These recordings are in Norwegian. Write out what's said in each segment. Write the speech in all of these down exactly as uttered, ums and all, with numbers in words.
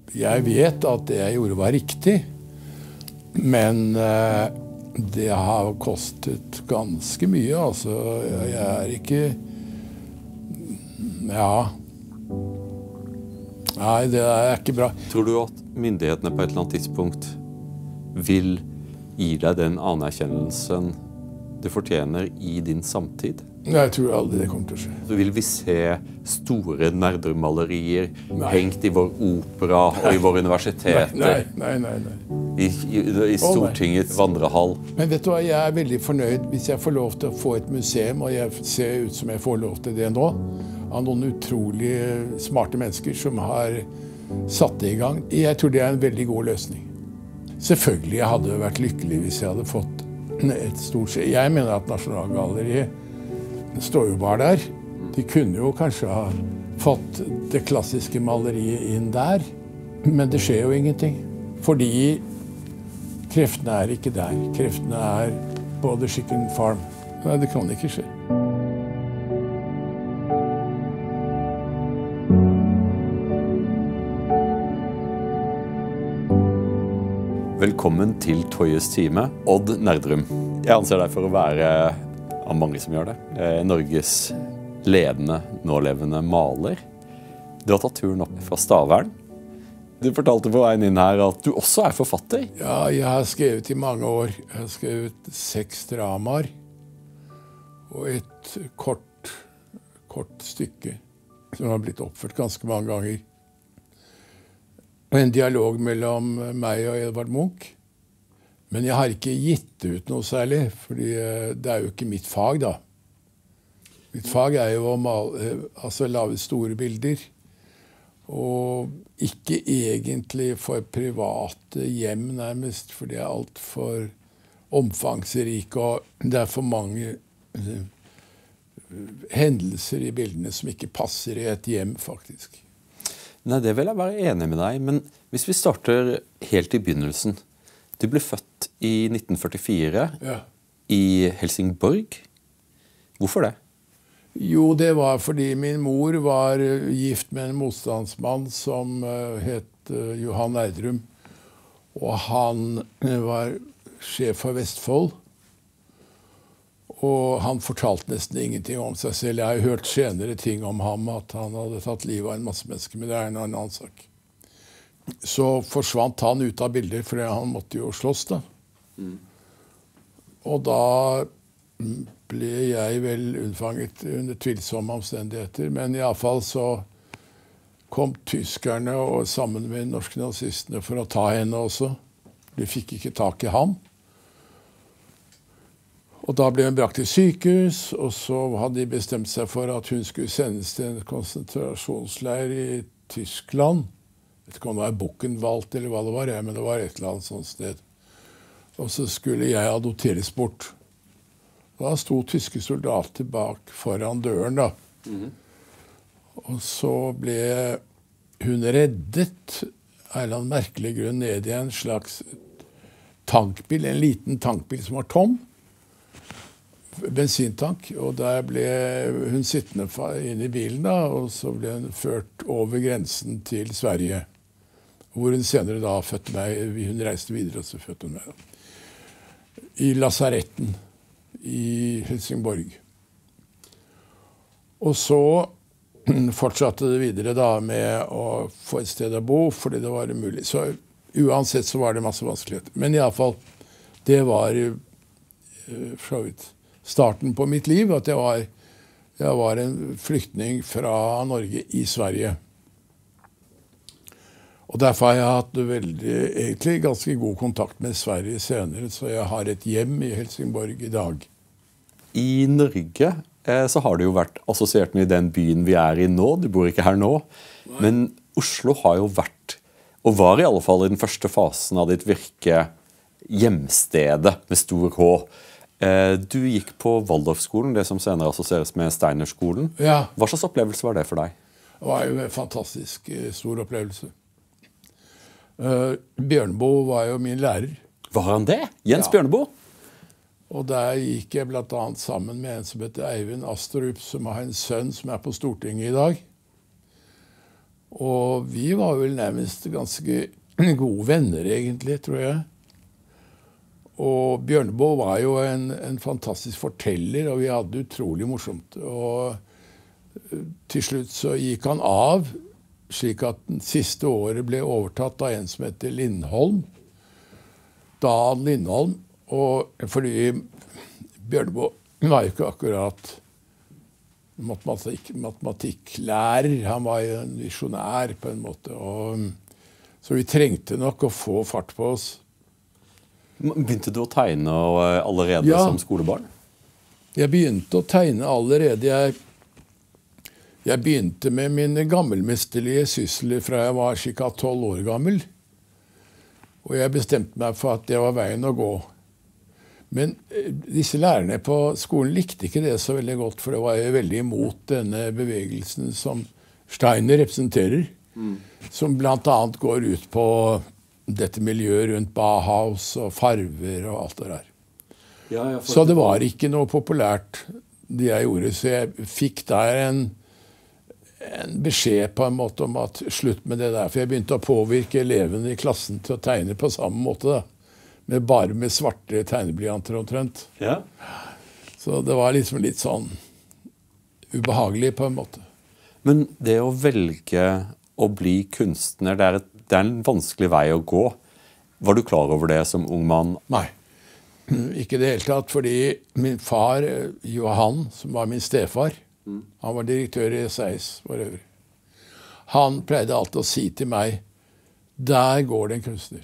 jeg vet at det jeg gjorde var riktig, men uh, det har kostet ganske mye, altså. Jeg er ikke... Ja... Nei, det er ikke bra. Tror du at myndighetene på et eller annet tidspunkt vil gi deg den anerkjennelsen du fortjener i din samtid? Nei, jeg tror aldri det kommer til å skje. Så vil vi se store Nerdrum-malerier hengt i vår opera og i våre universiteter? Nei, nei, nei. nei. I, i, i Stortingets oh, vandrehall? Men vet du hva, jeg er veldig fornøyd hvis jeg får lov til å få et museum, og jeg ser ut som jeg får lov til det nå, av noen utrolig smarte mennesker som har satt det i gang. Jeg tror det er en veldig god løsning. Selvfølgelig jeg hadde vært lykkelig hvis jeg hadde fått et stort skje. Jeg mener at Nasjonalgalleriet står jo bare der. De kunne jo kanskje ha fått det klassiske maleriet inn der, men det skjer jo ingenting. Fordi kreftene er ikke der. Kreftene er på The Chicken Farm. Nei, det kan ikke skje. Velkommen til Toyes time, Odd Nerdrum. Jeg anser deg for å være, av mange som gjør det, Norges ledende, nålevende maler. Du har tatt turen opp fra Stavern. Du fortalte på veien inn her at du også er forfatter. Ja, jeg har skrevet i mange år. Jeg har skrevet seks dramaer og et kort, kort stykke som har blitt oppført ganske mange ganger. En dialog mellom meg og Edvard Munch. Men jeg har ikke gitt ut noe særlig, fordi det er jo ikke mitt fag da. Mitt fag er jo å male, altså lave store bilder. Og ikke egentlig for private hjem nærmest, for det er alt for omfangsrike, og det er for mange hendelser i bildene som ikke passer i et hjem faktisk. Nei, det vil jeg være enig med deg, men hvis vi starter helt i begynnelsen. Du ble født i nitten førtifire ja. I Helsingborg. Hvorfor det? Jo, det var fordi min mor var gift med en motstandsmann som het Johan Nerdrum, og han var sjef for Vestfold. Og han fortalte nesten ingenting om seg selv. Jeg har hørt senere ting om ham, at han hadde tatt livet av en masse mennesker, men det er en annen sak. Så forsvant han ut av bilder, for han måtte jo slåss da. Mm. Og da ble jeg vel unnfanget under tvilsomme omstendigheter, men i alle fall så kom tyskerne og sammen med norske nazistene for å ta henne også. De fikk ikke tak i ham. Og da ble hun brakt til sykehus, og så hadde de bestemt seg for at hun skulle sendes til en konsentrasjonsleir i Tyskland. Jeg vet ikke om det var Buchenwald eller hva det var, men det var et eller annet sånt sted. Og så skulle jeg adopteres bort. Da sto tyske soldater bak foran døren da. Mm-hmm. Og så ble hun reddet av en eller annen merkelig grunn ned i en slags tankbil, en liten tankbil som var tom. Bensintank, og der ble hun sittende inne i bilen da, og så ble hun ført over grensen til Sverige, hvor hun senere da fødte meg. Hun reiste videre, og så fødte hun meg da. I lasaretten i Helsingborg. Og så fortsatte det videre da med å få et sted å bo, fordi det var umulig. Så uansett så var det masse vanskeligheter. Men i alle fall, det var uh, så vidt starten på mitt liv, at jeg var, jeg var en flyktning fra Norge i Sverige. Og derfor har jeg hatt veldig, egentlig ganske god kontakt med Sverige senere, så jeg har et hjem i Helsingborg i dag. I Norge eh, så har du jo vært assosiert med den byen vi er i nå. Du bor ikke her nå. Nei. Men Oslo har jo vært, og var i alle fall i den første fasen av ditt virke, hjemstedet med stor H. Du gikk på Waldorfskolen, det som senere assosieres med Steinerskolen. Ja. Hva slags opplevelse var det for deg? Det var jo en fantastisk stor opplevelse. Uh, Bjørneboe var jo min lærer. Var han det? Jens ja. Bjørneboe? Og der gikk jeg blant annet sammen med en som heter Eivind Astrup, som har en sønn som er på Stortinget i dag. Og vi var vel nærmest ganske gode venner, egentlig, tror jeg. Og Bjørneboe var jo en, en fantastisk forteller, og vi hadde utrolig morsomt. Og til slutt så gikk han av, slik at den siste året ble overtatt av en som heter Lindholm. Dan Lindholm. Og fordi Bjørneboe var jo ikke akkurat matematikk, matematikklærer. Han var jo en visjonær på en måte. Og, så vi trengte nok å få fart på oss. Begynte du å tegne allerede ja. som skolebarn? Jeg begynte å tegne allerede. Jeg Jeg begynte med mine gammelmesterlige sysler fra jeg var cirka tolv år gammel. Og jeg bestemte meg for at det var veien å gå. Men disse lærerne på skolen likte ikke det så veldig godt, for det var jo veldig imot denne bevegelsen som Steiner representerer, mm. som blant annet går ut på dette miljøet rundt Bauhaus og farver og alt det der. Ja, så det var ikke noe populært det jeg gjorde, så jeg fikk der en en beskjed på en måte om at slutt med det der, for jeg begynte å påvirke elevene i klassen til å tegne på samme måte da, med bare med svarte tegneblyanter omtrent. Ja. Så det var liksom litt sånn ubehagelig på en måte. Men det å velge å bli kunstner, det er, et, det er en vanskelig vei å gå. Var du klar over det som ung mann? Nei, ikke det hele tatt, fordi min far, Johan, som var min stefar, han var direktør i S A I S for øvrig. Han pleide alltid å si til meg, der går det en kunstner.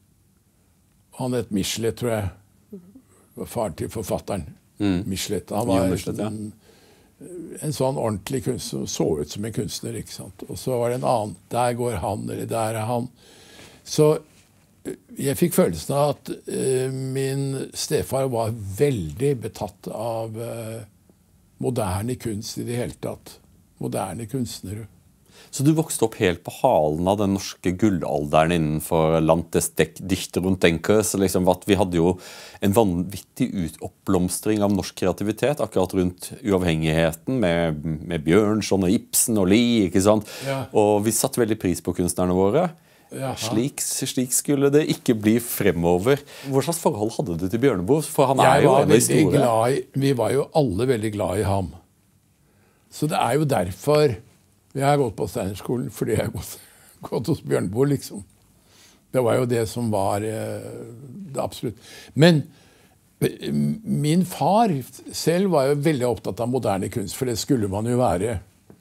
Han het Michelet, tror jeg. Var far til forfatteren. Mm. Michelet. Han var Michelet, ja. en, en sånn ordentlig kunstner, som så ut som en kunstner, ikke sant? Og så var det en annen, der går han, eller der er han. Så jeg fikk følelsen av at uh, min stefar var veldig betatt av uh, moderne kunst i det hele tatt. Moderne kunstnere. Så du vokste opp helt på halen av den norske gullalderen innenfor Landtes Dichter und Denker. Så liksom at vi hadde jo en vanvittig oppblomstring av norsk kreativitet akkurat rundt uavhengigheten med, med Bjørnson og Ibsen og Lie, ikke sant? Ja. Og vi satte veldig pris på kunstnerne våre. Slik, slik skulle det ikke bli fremover. Hva slags forhold hadde du til Bjørneboe? For han er jo en historie. I, vi var jo alle veldig glad i ham. Så det er jo derfor jeg har gått på Steinerskolen, fordi jeg har gått, gått hos Bjørneboe, liksom. Det var jo det som var det absolutt. Men min far selv var jo veldig opptatt av moderne kunst, for det skulle man jo være.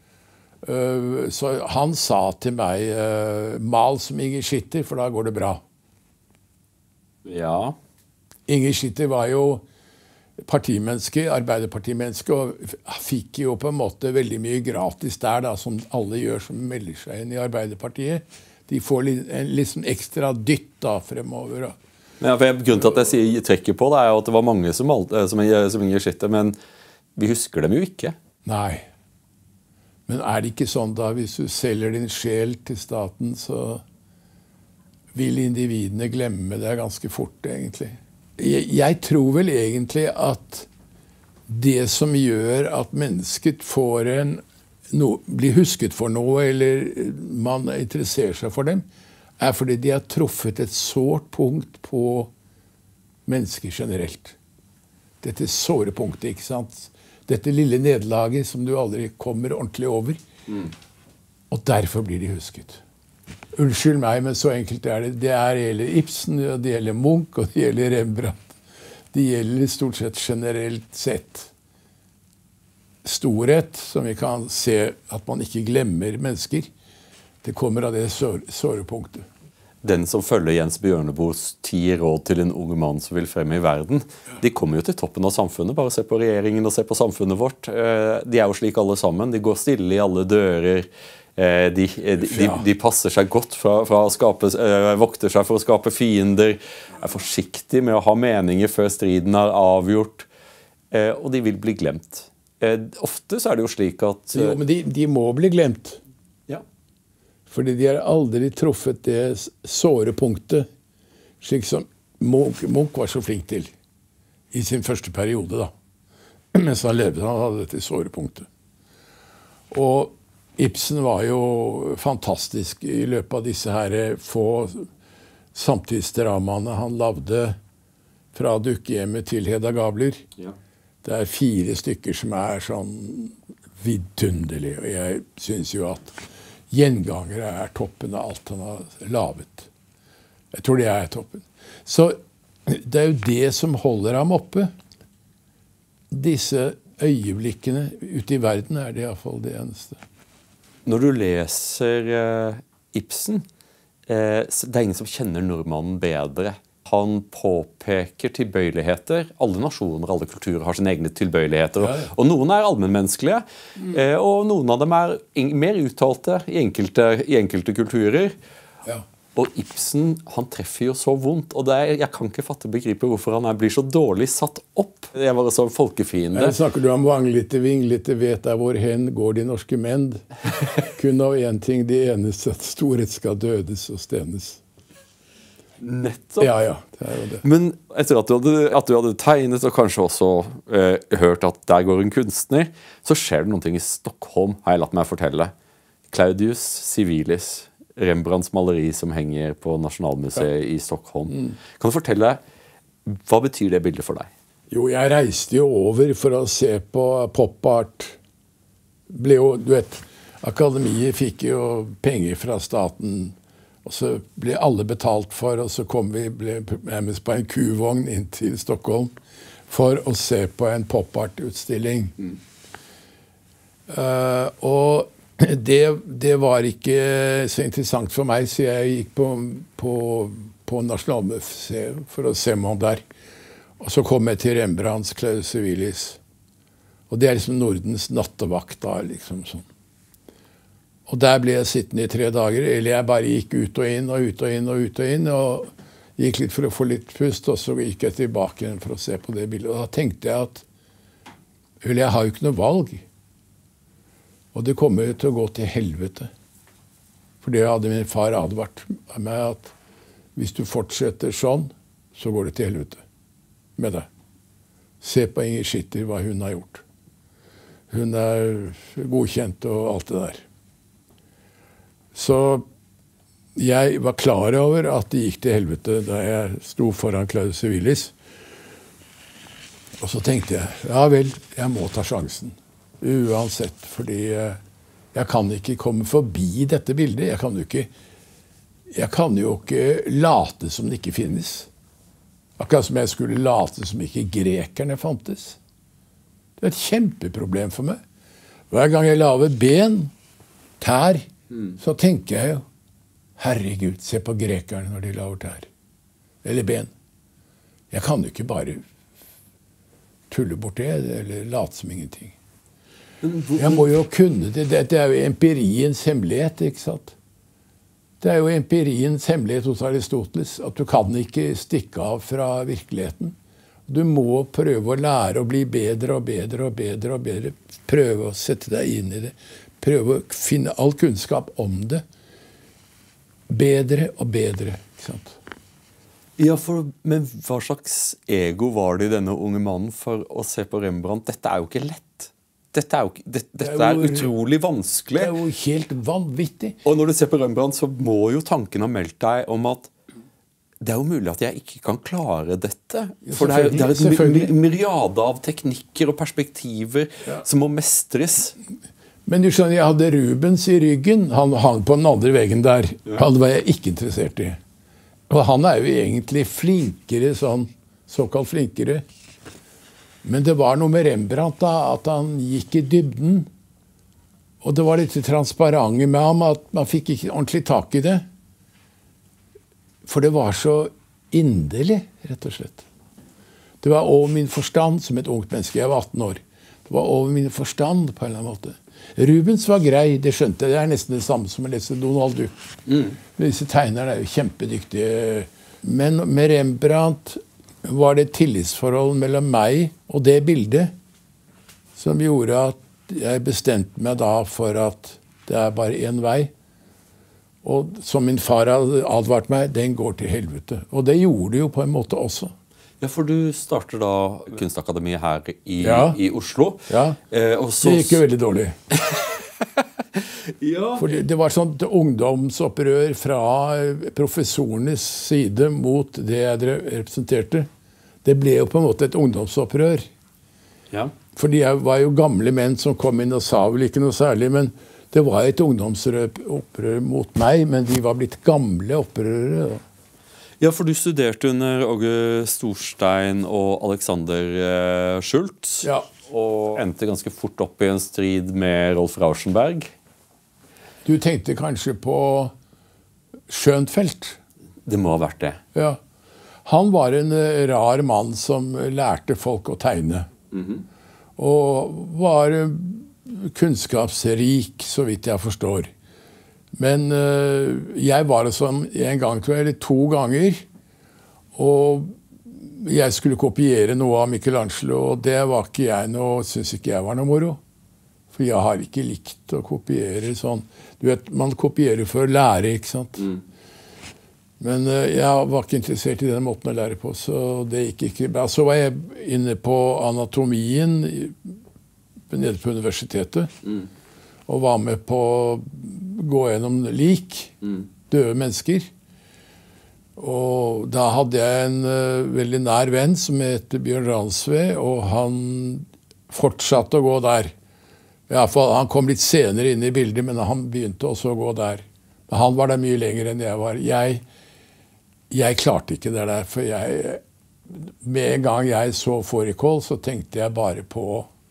Så han sa til meg, mal som Inger Schitter, for da går det bra. Ja. Inger Schitter var jo partimenneske, arbeiderpartimenneske, og fikk jo på en måte veldig mye gratis der, da, som alle gjør som melder seg inn i Arbeiderpartiet. De får litt, en liksom ekstra dytt da fremover. Da. Ja, for jeg, grunnen til at jeg sier trekker på det, er jo at det var mange som, som, som Inger Schitter, men vi husker dem jo ikke. Nei. Men er det ikke sånn da, hvis du selger din sjel til staten, så vil individene glemme det ganske fort, egentlig. Jeg, jeg tror vel egentlig at det som gjør at mennesket får en, no, blir husket for noe, eller man interesserer seg for dem, er fordi de har truffet et sårt punkt på mennesker generelt. Dette såre punktet, ikke sant? Dette lille nederlaget som du aldri kommer ordentlig over. Mm. Og derfor blir de husket. Unnskyld meg, men så enkelt er det. Det er, gjelder Ibsen, det gjelder Munch, og det gjelder Rembrandt. Det gjelder stort sett generelt sett storhet, som vi kan se at man ikke glemmer mennesker. Det kommer av det såre punktet. Den som følger Jens Bjørneboes ti råd til en ung mann som vil frem i verden, de kommer jo til toppen av samfunnet. Bare se på regjeringen og se på samfunnet vårt. De er jo slik alle sammen. De går stille i alle dører. De, de, de passer seg godt fra, fra å skape, vokter seg for å skape fiender. Er forsiktige med å ha meninger før striden er avgjort. Og de vil bli glemt. Ofte så er det jo slik at... Jo, men de, de må bli glemt. Fordi de har aldri truffet det såre punktet, slik som Munch, Munch var så flink til i sin første periode, da. Mens han levde, han hadde dette såre punktet. Og Ibsen var jo fantastisk i løpet av disse her få samtidsdramaene han lagde fra Dukkehjemmet til Hedda Gabler. Ja. Det er fire stykker som er sånn vidunderlige, og jeg synes jo at Gjengangere er toppen av alt han har lavet. Jeg tror det er toppen. Så det er jo det som holder ham oppe. Disse øyeblikkene ute i verden er det i hvert fall det eneste. Når du leser eh, Ibsen, eh, det er ingen som kjenner nordmannen bedre. Han påpeker tilbøyeligheter. Alle nasjoner, alle kulturer har sine egne tilbøyeligheter. Ja, ja. Og noen er allmennmenneskelige, mm. eh, og noen av dem er mer uttalte i enkelte, i enkelte kulturer. Ja. Og Ibsen, han treffer jo så vondt, og det er, jeg kan ikke fatte begripe hvorfor han er, blir så dårlig satt opp. Jeg var så folkefiende. Her snakker du om vanglete, vinglete, vet jeg hvor hen går de norske menn. Kun av en ting, de eneste at storhet skal dødes og stenes. Nettopp. Ja, ja, det er jo det. Men etter at du hadde, at du hadde tegnet og kanskje også eh, hørt at der går en kunstner, så skjer det noen ting i Stockholm, har jeg latt meg fortelle. Claudius Civilis, Rembrandts maleri som henger på Nasjonalmuseet ja. I Stockholm. Mm. Kan du fortelle, hva betyr det bildet for deg? Jo, jeg reiste jo over for å se på pop-art. Ble jo, du vet, akademiet fikk jo penger fra staten, og så ble alle betalt for, og så kom vi ble nærmest på en kuvogn inn til Stockholm for å se på en pop-art-utstilling. Mm. Uh, og Det, det var ikke så interessant for meg, så jeg gikk på, på, på Nasjonalmuseet for å se meg om der. Og så kom jeg til Rembrandts Claudius Civilis. Og det er liksom Nordens nattevakt da, liksom sånn. Og der ble jeg sittende i tre dager, eller jeg bare gikk ut og inn og ut og inn og ut og inn, og gikk litt for å få litt pust, og så gikk jeg tilbake igjen for å se på det bildet. Og da tenkte jeg at, eller jeg har jo ikke noe valg. Og det kommer til å gå til helvete. For det hadde min far advart meg at hvis du fortsetter sånn, så går det til helvete med deg. Se på Inger Schitter, hva hun har gjort. Hun er godkjent og alt det der. Så jeg var klar over at det gikk til helvete da jeg sto foran Claudius Civilis. Og så tenkte jeg, ja vel, jeg må ta sjansen. Uansett, fordi jeg kan ikke komme forbi dette bildet. Jeg kan jo ikke, jeg kan jo ikke late som det ikke finnes. Akkurat som jeg skulle late som ikke grekerne fantes. Det er et kjempeproblem for meg. Hver gang jeg laver ben, tær, mm. så tenker jeg jo, herregud, se på grekerne når de laver tær. Eller ben. Jeg kan jo ikke bare tulle bort det, eller late som ingenting. Jeg må jo kunne det. Det er jo empiriens hemmelighet, ikke sant? Det er jo empiriens hemmelighet hos Aristoteles, at du kan ikke stikke av fra virkeligheten. Du må prøve å lære å bli bedre og bedre og bedre og bedre. Prøve å sette deg inn i det. Prøve å finne all kunnskap om det. Bedre og bedre, ikke sant? Ja, for, men hva slags ego var det i denne unge mannen for å se på Rembrandt? Dette er jo ikke lett. Dette er, jo, det, dette det er, jo, er utrolig vanskelig. Det er jo helt vanvittig. Og når du ser på Rembrandt, så må jo tanken ha meldt deg om at det er jo mulig at jeg ikke kan klare dette. For det er, det er et myriade av teknikker og perspektiver ja. Som må mestres. Men du skjønner, jeg hadde Rubens i ryggen. Han hang på den andre veggen der. Ja. Han var jeg ikke interessert i. Og han er jo egentlig flinkere, sånn, såkalt flinkere. Men det var noe med Rembrandt da, at han gikk i dybden. Og det var litt transparente med ham, at man fikk ikke ordentlig tak i det. For det var så inderlig, rett og slett. Det var over min forstand som et ungt menneske. Jeg var atten år. Det var over min forstand på en eller annen måte. Rubens var grei, det skjønte jeg. Det er nesten det samme som å lese Donald Duck. Mm. Disse tegnerne er jo kjempedyktige. Men med Rembrandt var det et tillitsforhold mellom meg og det bildet som gjorde at jeg bestemte meg da for at det er bare en vei. Og som min far hadde advart meg, den går til helvete. Og det gjorde det jo på en måte også. Ja, for du starter da Kunstakademiet her i, ja. I Oslo. Ja, eh, og så... det gikk jo veldig dårlig. Ja. Fordi det var sånt ungdomsopprør fra professorenes side mot det jeg representerte. Det ble jo på en måte et ungdomsopprør. Ja. Fordi jeg var jo gamle menn som kom inn og sa vel ikke noe særlig, men det var et ungdomsopprør mot meg, men de var blitt gamle opprørere. Ja, for du studerte under Åge Storstein og Alexander Schultz, ja. Og endte ganske fort opp i en strid med Rolf Rauschenberg. Du tenkte kanskje på Schönfeldt? Det må ha vært det. Ja. Han var en rar mann som lærte folk å tegne. Mm-hmm. Og var kunnskapsrik, så vidt jeg forstår. Men uh, jeg var det som en gang, tror jeg, eller to ganger. Og jeg skulle kopiere noe av Michelangelo, og det var ikke jeg noe, synes ikke jeg var noe moro. For jeg har ikke likt å kopiere sånn. Du vet, man kopierer for å lære, ikke sant? Mm. Men uh, jeg var ikke interessert i den måten å lære på, så det gikk ikke bra. Så var jeg inne på anatomien nede på universitetet, mm. og var med på å gå gjennom lik, mm. døde mennesker. Og da hadde jeg en uh, veldig nær venn som heter Bjørn Ransve, og han fortsatte å gå der. I alle fall, han kom litt senere inn i bildet, men han begynte også å gå der. Men han var der mye lenger enn jeg var. Jeg Jeg klarte ikke det der, for jeg, med en gang jeg så fårikål, så tenkte jeg bare på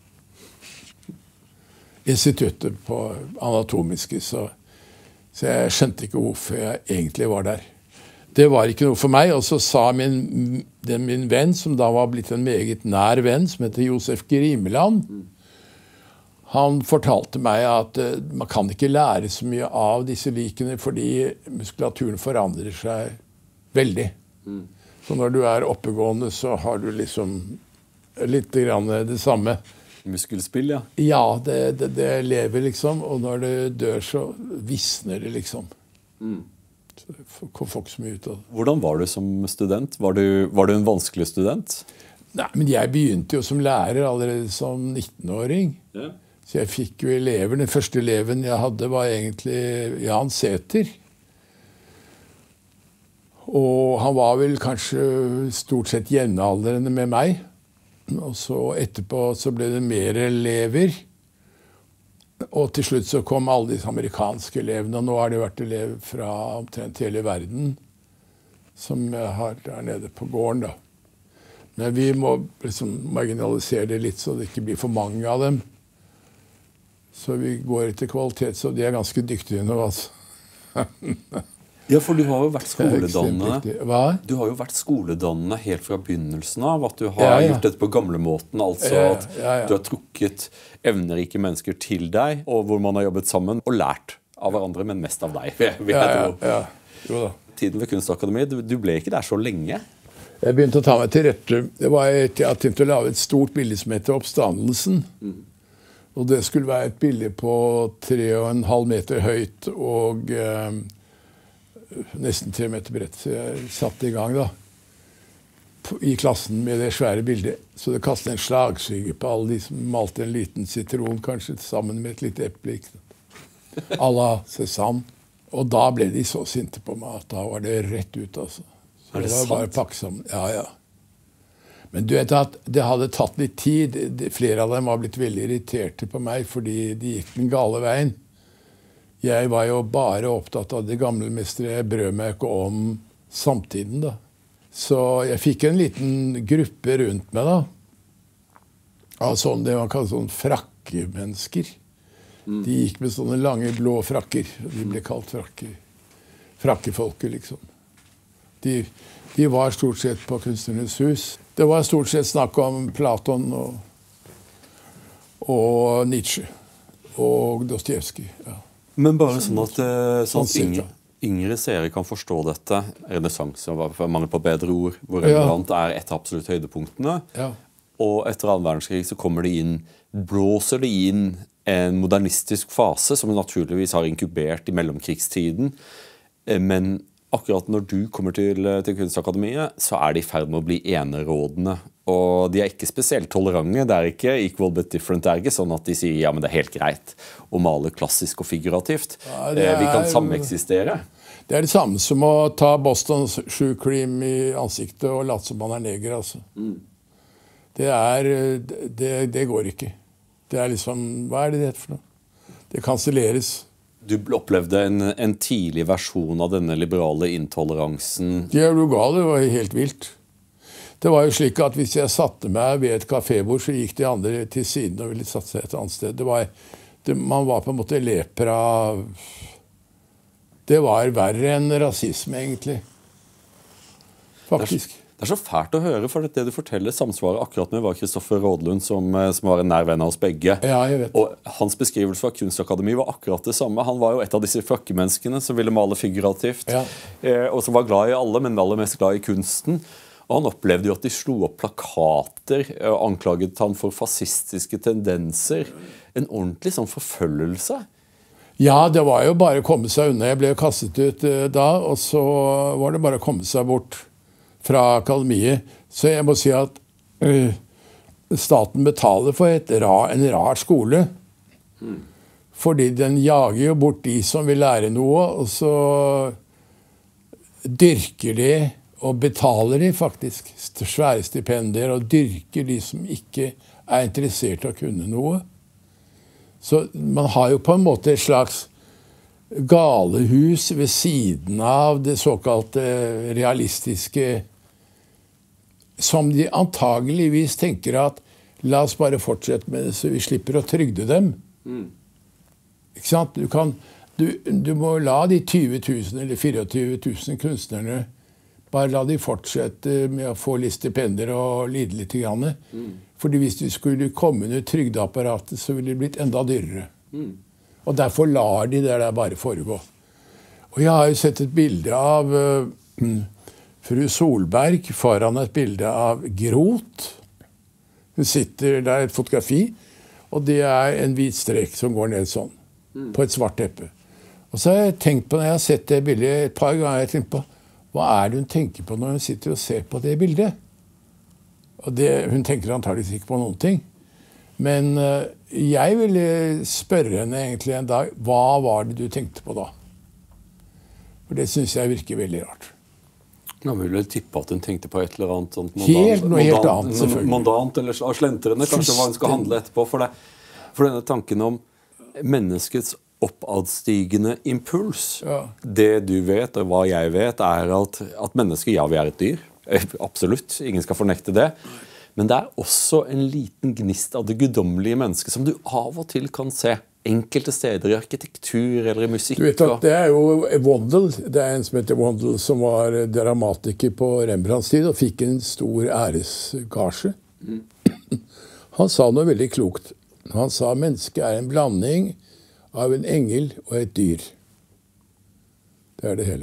instituttet på anatomiske, så, så jeg skjønte ikke hvorfor jeg egentlig var der. Det var ikke noe for meg, og så sa min, den, min venn, som da var blitt en meget nær venn, som heter Josef Grimeland, han fortalte meg at uh, man kan ikke lære så mye av disse likene, fordi muskulaturen forandrer seg veldig. Mm. Så når du er oppegående, så har du liksom litt grann det samme. Muskelspill, ja. Ja, det, det, det lever liksom, og når det dør, så visner det liksom. Mm. Så det kom folk så mye ut av det. Hvordan var du som student? Var du, var du en vanskelig student? Nei, men jeg begynte jo som lærer allerede som nittenåring. Ja. Så jeg fikk jo elever. Den første eleven jeg hadde var egentlig Jan Sæther. Og han var vel kanskje stort sett jevnaldrende med meg. Og så etterpå så ble det mer elever. Og til slutt så kom alle disse amerikanske elevene. Og nå har det vært elever fra omtrent hele verden som jeg har der nede på gården, da. Men vi må liksom marginalisere det litt, så det ikke blir for mange av dem. Så vi går etter kvalitet, så de er ganske dyktige nå, altså. Ja, for du har jo vært skoledannende. Hva? Du har jo vært skoledannende helt fra begynnelsen av, at du har ja, ja. gjort dette på gamlemåten, altså ja, at ja, ja. du har trukket evnerike mennesker til deg, og hvor man har jobbet sammen og lært av hverandre, men mest av deg. Ja, ja, ja. Jo da. Tiden ved Kunstakademiet, du, du ble ikke der så lenge? Jeg begynte å ta meg til rette. Det var et, jeg tenkte å lage et stort bilde som heter Oppstandelsen. Mm. Og det skulle være et bilde på tre og en halv meter høyt og eh, nesten tre meter bredt. Så jeg satte i gang da, i klassen med det svære bildet. Så det kastet en slagskygge på alle de som malte en liten sitron, kanskje sammen med et lite eple. À la Cézanne. Og da ble de så sinte på meg at da var det rett ut, altså. Så er det, det var sant? bare pakke sammen. Ja, ja. Men du vet at det hadde tatt litt tid. Flere av dem var blitt veldig irriterte på meg, fordi de gikk den gale veien. Jeg var jo bare opptatt av det gamle mesteret. Jeg brød meg ikke om samtiden, da. Så jeg fikk en liten gruppe rundt meg, da. Av sånn, det man kaller sånn frakkemennesker. Mm. De gikk med sånne lange blå frakker. De ble kalt frakker. Frakkefolket, liksom. De, de var stort sett på Kunstnernes hus. Det var stort sett snakk om Platon og, og Nietzsche og Dostojevskij. Ja. Men bare sånn at, sånn at yngre, yngre seere kan forstå dette. Renessanse, mangel på bedre ord, hvor Rembrandt ja. er et av absolutt høydepunktene. Ja. Og etter annen verdenskrig så kommer det inn, blåser det inn en modernistisk fase som naturligvis har inkubert i mellomkrigstiden. Men akkurat når du kommer til, til Kunstakademiet, så er de i ferd med å bli enerådende. Og de er ikke spesielt tolerante. Det er ikke equal but different. Det er ikke sånn at de sier ja, men det er helt greit å male klassisk og figurativt. Ja, er, vi kan sameksistere. Det er det samme som å ta Boston shoe cream i ansiktet og late som man er neger. Altså. Mm. Det, er, det, det går ikke. Det er liksom, hva er det det for noe? Det kanselleres. Du opplevde en, en tidlig versjon av denne liberale intoleransen. Ja, du ga det, det var helt vilt. Det var jo slik at hvis jeg satte meg ved et kafébord, så gikk de andre til siden og ville satt seg et annet sted. Det var, det, man var på en måte lepra. Det var verre enn rasisme, egentlig. Faktisk. Det er, det er så fælt å høre, for det du forteller samsvarer akkurat med hva Kristoffer Rådlund, som, som var en nær venn av oss begge. Ja, jeg vet. Og hans beskrivelse av Kunstakademi var akkurat det samme. Han var jo et av disse frakkemenneskene som ville male figurativt, ja. eh, og som var glad i alle, men aller mest glad i kunsten. Og han opplevde jo at de slo opp plakater og anklaget han for fascistiske tendenser. En ordentlig sånn forfølgelse. Ja, det var jo bare å komme seg unna. Jeg ble jo kastet ut uh, da, og så var det bare å komme seg bort fra akademiet. Så jeg må si at uh, staten betaler for et ra, en rar skole. Mm. Fordi den jager jo bort de som vil lære noe, og så dyrker de og betaler de faktisk svære stipendier og dyrker de som ikke er interessert i å kunne noe. Så man har jo på en måte et slags galehus ved siden av det såkalte realistiske, som de antageligvis tenker at la oss bare fortsette med det så vi slipper å trygde dem. Mm. Ikke sant? Du, kan, du, du må la de tyve tusen eller tjuefire tusen kunstnerne bare la de fortsette med å få litt stipendier og lide litt grann. Mm. Fordi hvis de skulle komme under trygdeapparatet, så ville det blitt enda dyrere. Mm. Og derfor lar de det der bare foregå. Og jeg har jo sett et bilde av uh, fru Solberg foran et bilde av Groth. Hun sitter der, et fotografi, og det er en hvit strek som går ned sånn, mm. på et svart teppe. Og så har jeg tenkt på, når jeg har sett det bildet et par ganger, jeg har tenkt på, hva er det hun tenker på når hun sitter og ser på det bildet? Og det, hun tenker antageligvis ikke på noen ting. Men uh, jeg ville spørre henne egentlig en dag, hva var det du tenkte på da? For det synes jeg virker veldig rart. Jeg ville tippe at hun tenkte på et eller annet sånt mondant, helt, noe helt annet, selvfølgelig. Mondant eller slentrende, kanskje hva hun skal handle etterpå. For, det, for denne tanken om menneskets oppadstigende impuls. Ja. Det du vet, og hva jeg vet, er at, at mennesker, ja, vi er et dyr. Absolutt, ingen skal fornekte det. Men det er også en liten gnist av det guddommelige mennesket som du av og til kan se enkelte steder i arkitektur eller i musikk. Du vet at det er jo Wandel, det er en som heter Wandel, som var dramatiker på Rembrandts tid og fikk en stor æresgasje. Mm. Han sa noe veldig klokt. Han sa mennesket er en blanding av en engel og et dyr. Det er det hele.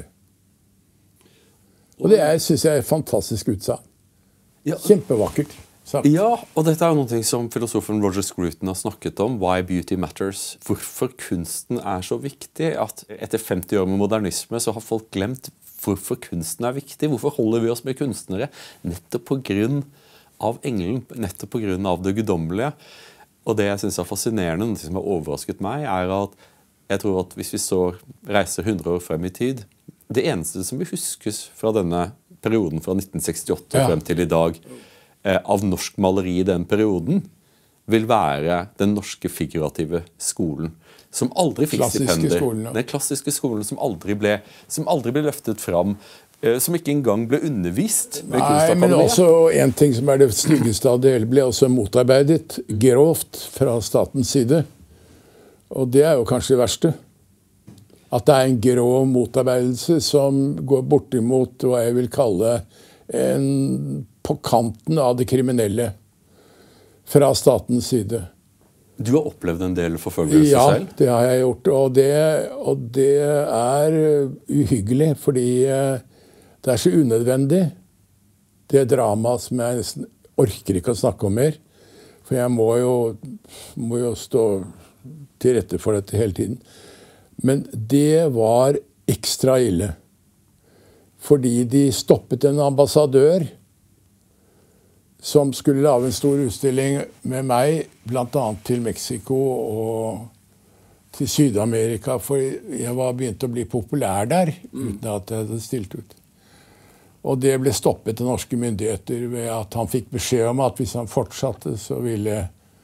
Og det er, synes jeg er et fantastisk utsagn. Ja. Kjempevakkert sagt. Ja, og dette er jo noe som filosofen Roger Scruton har snakket om, why beauty matters. Hvorfor kunsten er så viktig, at etter femti år med modernisme så har folk glemt hvorfor kunsten er viktig. Hvorfor holder vi oss med kunstnere? Nettopp på grunn av engelen, nettopp på grunn av det guddommelige. Og det jeg synes er fascinerende, det som har overrasket meg, er at jeg tror at hvis vi så reiser hundre år frem i tid, det eneste som vi huskes fra denne perioden fra nitten sekstiåtte ja. frem til i dag, eh, av norsk maleri i den perioden, vil være den norske figurative skolen, som aldri fikk stipender. Skolen, ja. Den klassiske skolen som aldri ble, som aldri ble løftet fram, som ikke engang ble undervist med Nei, men også en ting som er det styggeste av det hele, ble også motarbeidet grovt fra statens side. Og det er jo kanskje det verste. At det er en grov motarbeidelse som går bortimot hva jeg vil kalle en på kanten av det kriminelle fra statens side. Du har opplevd en del forfølgelse ja, selv? Ja, det har jeg gjort. Og det, og det er uhyggelig, fordi det er så unødvendig. Det drama som jeg nesten orker ikke å snakke om mer. For jeg må jo, må jo stå til rette for dette hele tiden. Men det var ekstra ille. fordi de stoppet en ambassadør som skulle lage en stor utstilling med meg, blant annet til Mexico og til Sydamerika, for jeg var begynt å bli populær der, uten at jeg hadde stilt ut. Og det ble stoppet til norske myndigheter ved at han fikk beskjed om at hvis han fortsatte, så ville,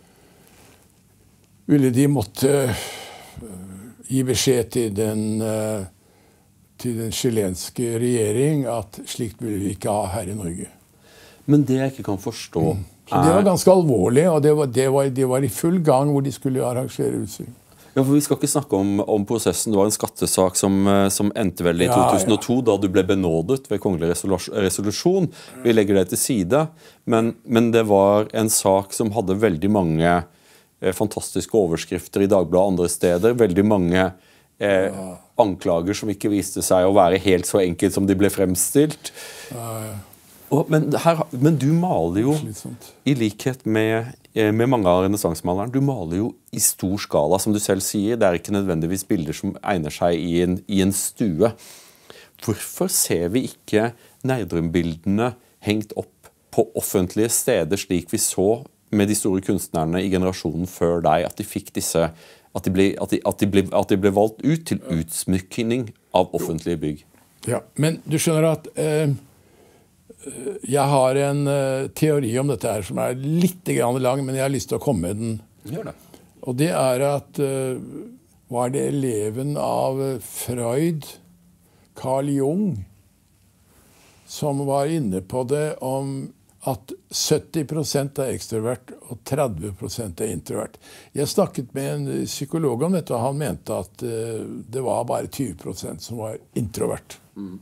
ville de måtte gi beskjed til den, til den chilenske regjering at slikt ville vi ikke ha her i Norge. Men det jeg ikke kan forstå mm. Så det var ganske alvorlig, og det var, det var, de var i full gang hvor de skulle arrangere utstilling. Ja, for Vi skal ikke snakke om, om prosessen. Det var en skattesak som, som endte vel i ja, to tusen og to, ja. Da du ble benådet ved kongelig resolusjon. Vi legger det til side. Men, men det var en sak som hadde veldig mange eh, fantastiske overskrifter i Dagbladet og andre steder. Veldig mange eh, ja. anklager som ikke viste seg å være helt så enkelt som de ble fremstilt. Ja, ja. Og, men, her, men du maler jo, i likhet med, med mange av renessansemalerne, du maler jo i stor skala, som du selv sier. Det er ikke nødvendigvis bilder som egner seg i en, i en stue. Hvorfor ser vi ikke Nerdrum-bildene hengt opp på offentlige steder, slik vi så med de store kunstnerne i generasjonen før deg, at de fikk disse, at de ble, at de, at de ble, at de ble valgt ut til utsmykning av offentlige bygg? Ja, men du skjønner at... Eh, Jeg har en uh, teori om dette her som er litt grann lang, men jeg har lyst til å komme med den. Gjør det. Og det er at uh, var det eleven av Freud, Carl Jung, som var inne på det om at sytti prosent er ekstrovert og tretti prosent er introvert. Jeg snakket med en psykolog om dette, og han mente at uh, det var bare tjue prosent som var introvert. Mm.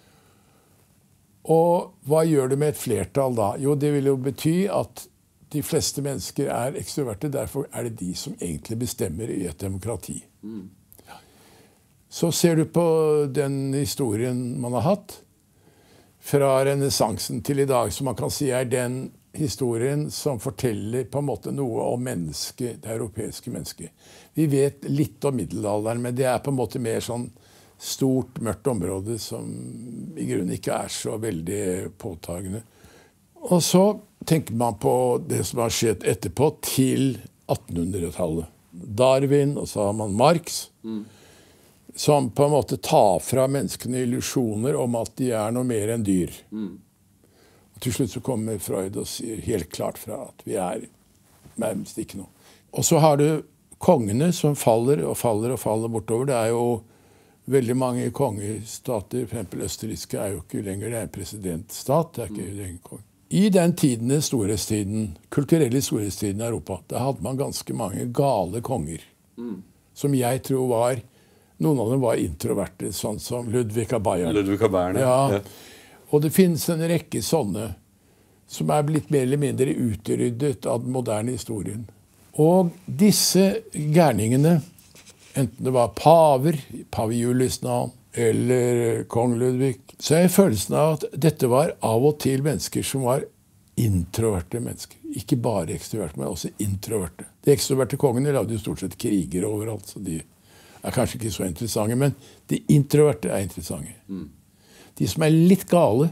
Og hva gjør det med et flertall da? Jo, det vil jo bety at de fleste mennesker er ekstroverte, derfor er det de som egentlig bestemmer i et demokrati. Mm. Så ser du på den historien man har hatt, fra renessansen til i dag, som man kan si er den historien som forteller på en måte noe om mennesket, det europeiske mennesket. Vi vet litt om middelalderen, men det er på en måte mer sånn stort, mørkt område som i grunnen ikke er så veldig påtagende. Og så tenker man på det som har skjedd etterpå til attenhundretallet. Darwin, og så har man Marx, mm. som på en måte tar fra menneskene illusjoner om at de er noe mer enn dyr. Mm. Og til slutt så kommer Freud og sier helt klart fra at vi er nærmest ikke noe. Og så har du kongene som faller og faller og faller bortover. Det er jo veldig mange kongestater, for eksempel østerrikske, er jo ikke lenger det er en presidentstat. Det er ikke lenger konge. I den tiden, storhetstiden, kulturelle storhetstiden i Europa, da hadde man ganske mange gale konger. Mm. Som jeg tror var, noen av dem var introverte, sånn som Ludvig av Bayern. Ludvig av Bayern, ja. ja. Og det finnes en rekke sånne som er blitt mer eller mindre utryddet av den moderne historien. Og disse gærningene, enten det var paver, pave Julius navn, eller kong Ludvig, så har jeg følelsen av at dette var av og til mennesker som var introverte mennesker. Ikke bare ekstroverte, men også introverte. De ekstroverte kongene lagde jo stort sett kriger overalt, så de er kanskje ikke så interessante, men de introverte er interessante. Mm. De som er litt gale,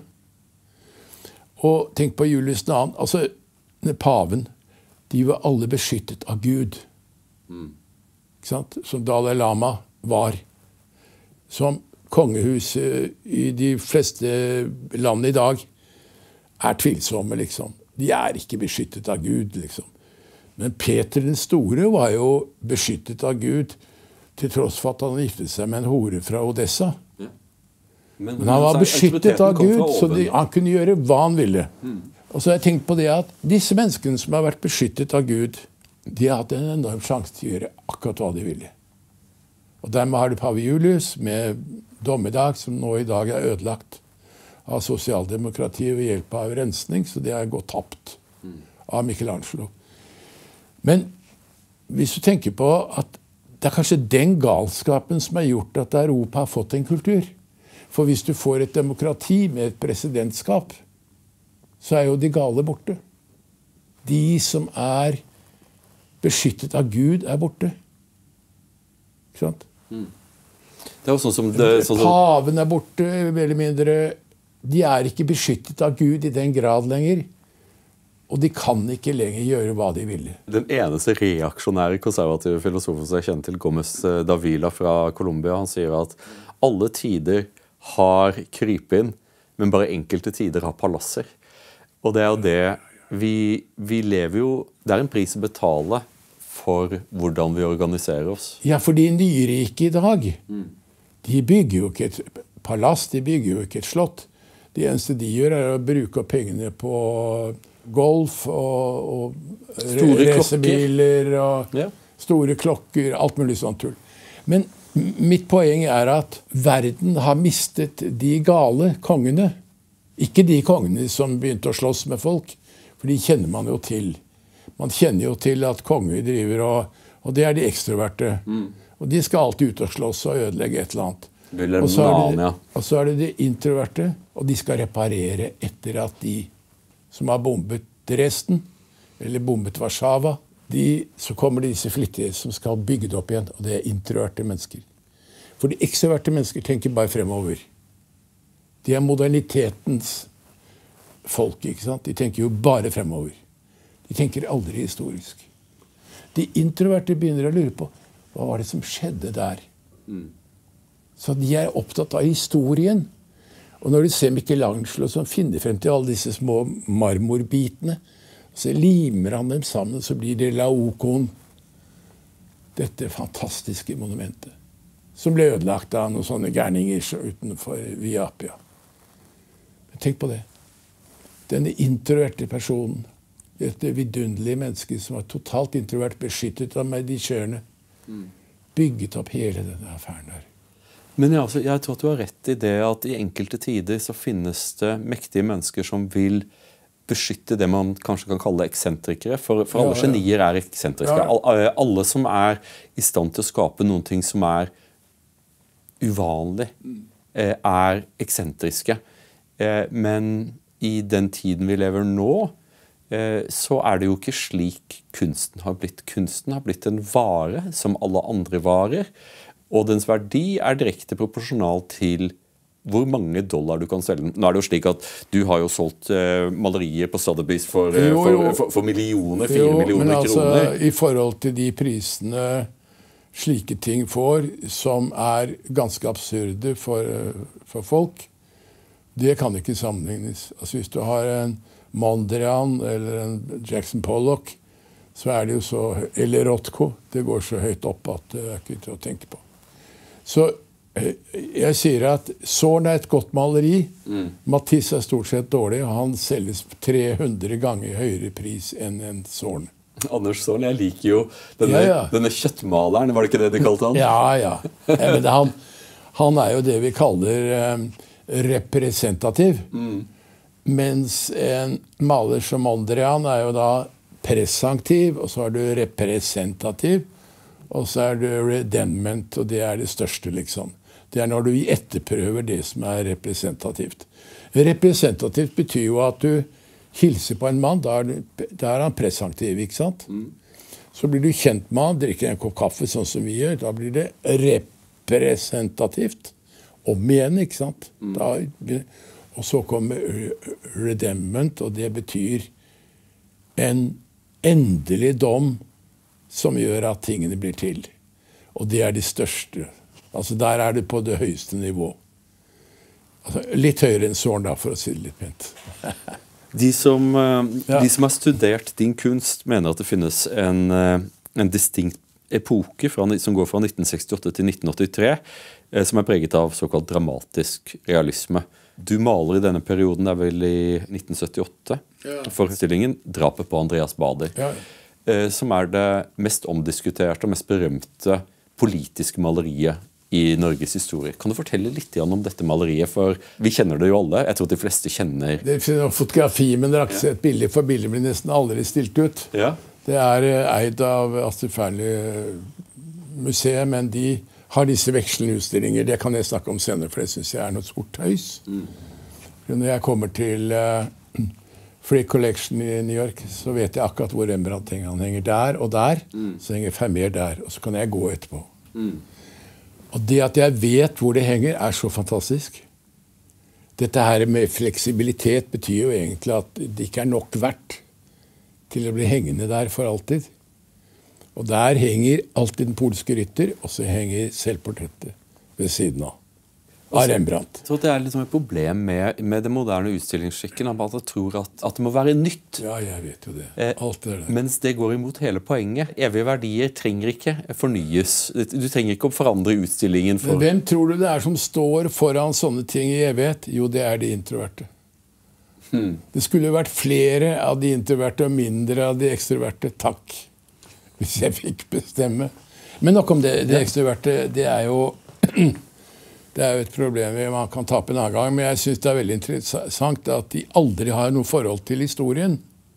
og tenk på Julius navn, altså paven, de var alle beskyttet av Gud. Mm. Som Dalai Lama var. Som kongehuset i de fleste land i dag er tvilsomme, liksom. De er ikke beskyttet av Gud, liksom. Men Peter den store var jo beskyttet av Gud til tross for at han giftet seg med en hore fra Odessa. Ja. Men, Men han var beskyttet av Gud, så de, han kunne gjøre hva han ville. Mm. Og så har jeg tenkt på det at disse menneskene som har vært beskyttet av Gud, de har hatt en enorm sjanse til å gjøre akkurat hva de ville. Og dermed har du pave Julius med dommedag, som nå i dag er ødelagt av sosialdemokratiet ved hjelp av rensning, så det er gått tapt av Michelangelo. Men hvis du tenker på at det er kanskje den galskapen som har gjort at Europa har fått en kultur. For hvis du får et demokrati med et presidentskap, så er jo de gale borte. De som er beskyttet av Gud er borte. Ikke sant? Mm. Det er jo sånn som det, sånn som... Paven er borte, veldig mindre. De er ikke beskyttet av Gud i den grad lenger. Og de kan ikke lenger gjøre hva de ville. Den eneste reaksjonære konservative filosofen som jeg kjenner til, Gómez Dávila fra Colombia, han sier at alle tider har krypinn, men bare enkelte tider har palasser. Og det er jo det, vi, vi lever jo, det er en pris å betale for hvordan vi organiserer oss. Ja, for de nyrike i dag, mm. de bygger jo ikke et palass, de bygger jo ikke et slott. Det eneste de gjør er å bruke opp pengene på golf og, og racerbiler og ja. store klokker, alt mulig sånt tull. Men mitt poeng er at verden har mistet de gale kongene. Ikke de kongene som begynte å slåss med folk, for de kjenner man jo til. Man kjenner jo til at konger driver og, og det er de ekstroverte. Mm. Og de skal alltid ut og slåss og ødelegge et eller annet. Og så, det, og så er det de introverte, og de skal reparere etter at de som har bombet Dresden, eller bombet Warszawa, de, så kommer disse flittige som skal bygge det opp igjen, og det er introverte mennesker. For de ekstroverte mennesker tenker bare fremover. De er modernitetens folk, ikke sant? De tenker jo bare fremover. De tenker aldri historisk. De introverte begynner å lure på, hva var det som skjedde der? Mm. Så de er opptatt av historien. Og når du ser Michelangelo som finner frem til alle disse små marmorbitene, så limer han dem sammen, så blir det Laokoon. Dette fantastiske monumentet. Som ble ødelagt av noen sånne gærninger utenfor Via Appia. Men tenk på det. Denne introverte personen, dette vidunderlige mennesket som var totalt introvert, beskyttet av medisjørene, mm. bygget opp hele denne affæren der. Men ja, altså, jeg tror at du har rett i det at i enkelte tider så finnes det mektige mennesker som vil beskytte det man kanskje kan kalle eksentrikere. For, for alle ja, ja. genier er eksentriske. Ja. Alle, alle som er i stand til å skape noen ting som er uvanlig, er eksentriske. Men i den tiden vi lever nå, så er det jo ikke slik kunsten har blitt. Kunsten har blitt en vare som alle andre varer, og dens verdi er direkte proporsjonal til hvor mange dollar du kan selge den. Nå er det jo slik at du har jo solgt uh, malerier på Sotheby's for, uh, jo, jo. for, for, for millioner, fire jo, millioner men altså, kroner. I forhold til de prisene slike ting får, som er ganske absurde for, uh, for folk, det kan ikke sammenlignes. Altså hvis du har en Mondrian eller en Jackson Pollock, så er det jo så, eller Rothko, det går så høyt opp at det er ikke til å tenke på. Så jeg sier at Zorn er et godt maleri. Mm. Matisse er stort sett dårlig, og han selges tre hundre ganger høyere pris enn en Zorn. Anders Zorn, jeg liker jo denne, ja, ja. denne kjøttmaleren, var det ikke det de kalte han? Ja, ja. ja men han, han er jo det vi kaller um, representativ. Mm. Mens en maler som Mondrian er jo da presanktiv, og så er du representativ. Og så er det redempment, og det er det største, liksom. Det er når du etterprøver det som er representativt. Representativt betyr jo at du hilser på en mann, da er, du, da er han presanktiv, ikke sant? Mm. Så blir du kjent med han, drikker en kopp kaffe sånn som vi gjør, da blir det representativt. Om igjen, ikke sant? Mm. Da, og så kommer redempment, og det betyr en endelig dom som gjør at tingene blir til. Og det er de største. Altså der er det på det høyeste nivå. Altså, litt høyere enn Zorn da, for å si det litt pent. de, som, uh, ja. de som har studert din kunst, mener at det finnes en, uh, en distinkt epoke fra, som går fra nitten sekstiåtte til nitten åttitre, uh, som er preget av såkalt dramatisk realisme. Du maler i denne perioden, det er vel i nitten syttiåtte, ja. forestillingen Drapet på Andreas Baader. Ja. Som er det mest omdiskuterte og mest berømte politiske maleriet i Norges historie. Kan du fortelle litt om dette maleriet? For vi kjenner det jo alle. Jeg tror at de fleste kjenner... Det er fotografi, men det er ikke sett billig, for billig blir nesten aldri stilt ut. Ja. Det er eid av Astrid Fearnley-museet, men de har disse vekslende utstillinger. Det kan jeg snakke om senere, for det synes jeg er noe stort tøys. Mm. Når jeg kommer til... Uh, Free Collection i New York, så vet jeg akkurat hvor Rembrandt henger. Han henger der og der, mm. så henger Vermeer der, og så kan jeg gå etterpå. Mm. Og det at jeg vet hvor det henger, er så fantastisk. Dette her med fleksibilitet betyr jo egentlig at det ikke er nok verdt til å bli hengende der for alltid. Og der henger alltid den polske rytter, og så henger selvportrettet ved siden av. Av Rembrandt. Så det er liksom et problem med, med det moderne utstillingsskikken, at man tror at, at det må være nytt. Ja, jeg vet jo det. Alt det der. Mens det går imot hele poenget. Evige verdier trenger ikke fornyes. Du trenger ikke å forandre utstillingen for... Men hvem tror du det er som står foran sånne ting i evighet? Jo, det er de introverte. Hmm. Det skulle jo vært flere av de introverte og mindre av de ekstroverte. Takk. Hvis jeg fikk bestemme. Men nok om det. De ekstroverte, det er jo... Det er jo et problem man kan tape en annen gang, men jeg synes det er veldig interessant at de aldri har noe forhold til historien.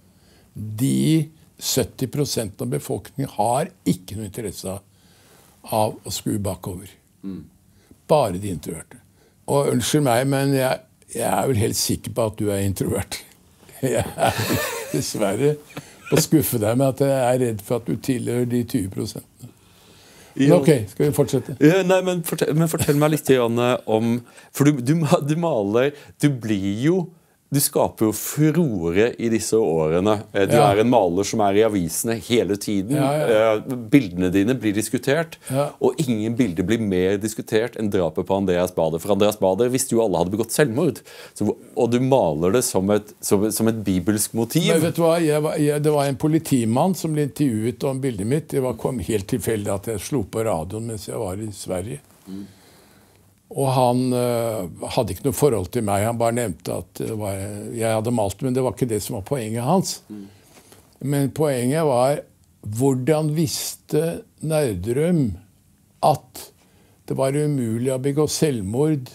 De sytti prosent av befolkningen har ikke noe interesse av å skue bakover. Mm. Bare de introverte. Og unnskyld meg, men jeg, jeg er vel helt sikker på at du er introvert. Jeg er dessverre å skuffe deg med at jeg er redd for at du tilhører de tjue prosentene. Men ok, skal vi fortsette? Ja, nei, men fortell, men fortell meg litt om... For du, du, du maler... Du blir jo... Du skaper jo furore i disse årene. Du ja. er en maler som er i avisene hele tiden. Ja, ja. Bildene dine blir diskutert, ja. og ingen bilder blir mer diskutert enn drapet på Andreas Baader. For Andreas Baader visste jo alle hadde begått selvmord. Så, og du maler det som et, som, som et bibelsk motiv. Men vet du hva? Jeg var, jeg, det var en politimann som ble intervjuet om bildet mitt. Det var, kom helt tilfeldig at jeg slo på radioen mens jeg var i Sverige. Mm. Og han uh, hadde ikke noe forhold til meg. Han bare nevnte at uh, var, jeg hadde malt, men det var ikke det som var poenget hans. Mm. Men poenget var, hvordan visste Nerdrum at det var umulig å begå selvmord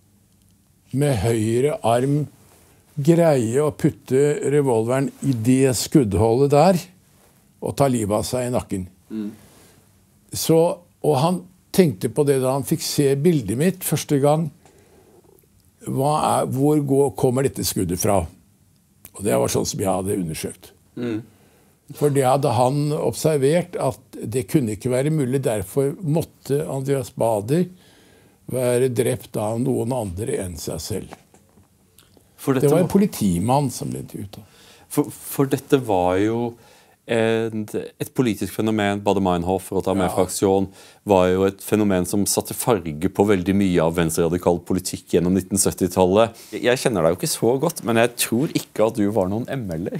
med høyre arm, greie å putte revolveren i det skuddholdet der, og ta livet av seg i nakken. Mm. Så, og han tenkte på det da han fikk se bildet mitt første gang. Hva er, hvor går, kommer dette skuddet fra? Og det var sånn som jeg hadde undersøkt. Mm. For det hadde han observert at det kunne ikke være mulig. Derfor måtte Andreas Baader være drept av noen andre enn seg selv. Det var en politimann som ble ut av. For, for dette var jo Et, et politisk fenomen, Baader-Meinhof, for å ta med ja. fraksjon, var jo et fenomen som satte farge på veldig mye av venstreradikal politikk gjennom nitten sytti-tallet. Jeg kjenner deg jo ikke så godt, men jeg tror ikke at du var noen M L-er.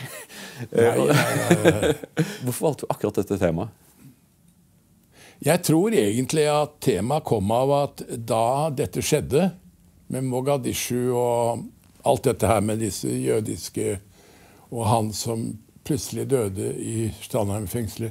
Hvorfor valgte du akkurat dette temaet? Jeg tror egentlig at temaet kom av at da dette skjedde, med Mogadishu og alt dette her med disse jødiske, og han som plutselig døde i Strandheim-fengselet.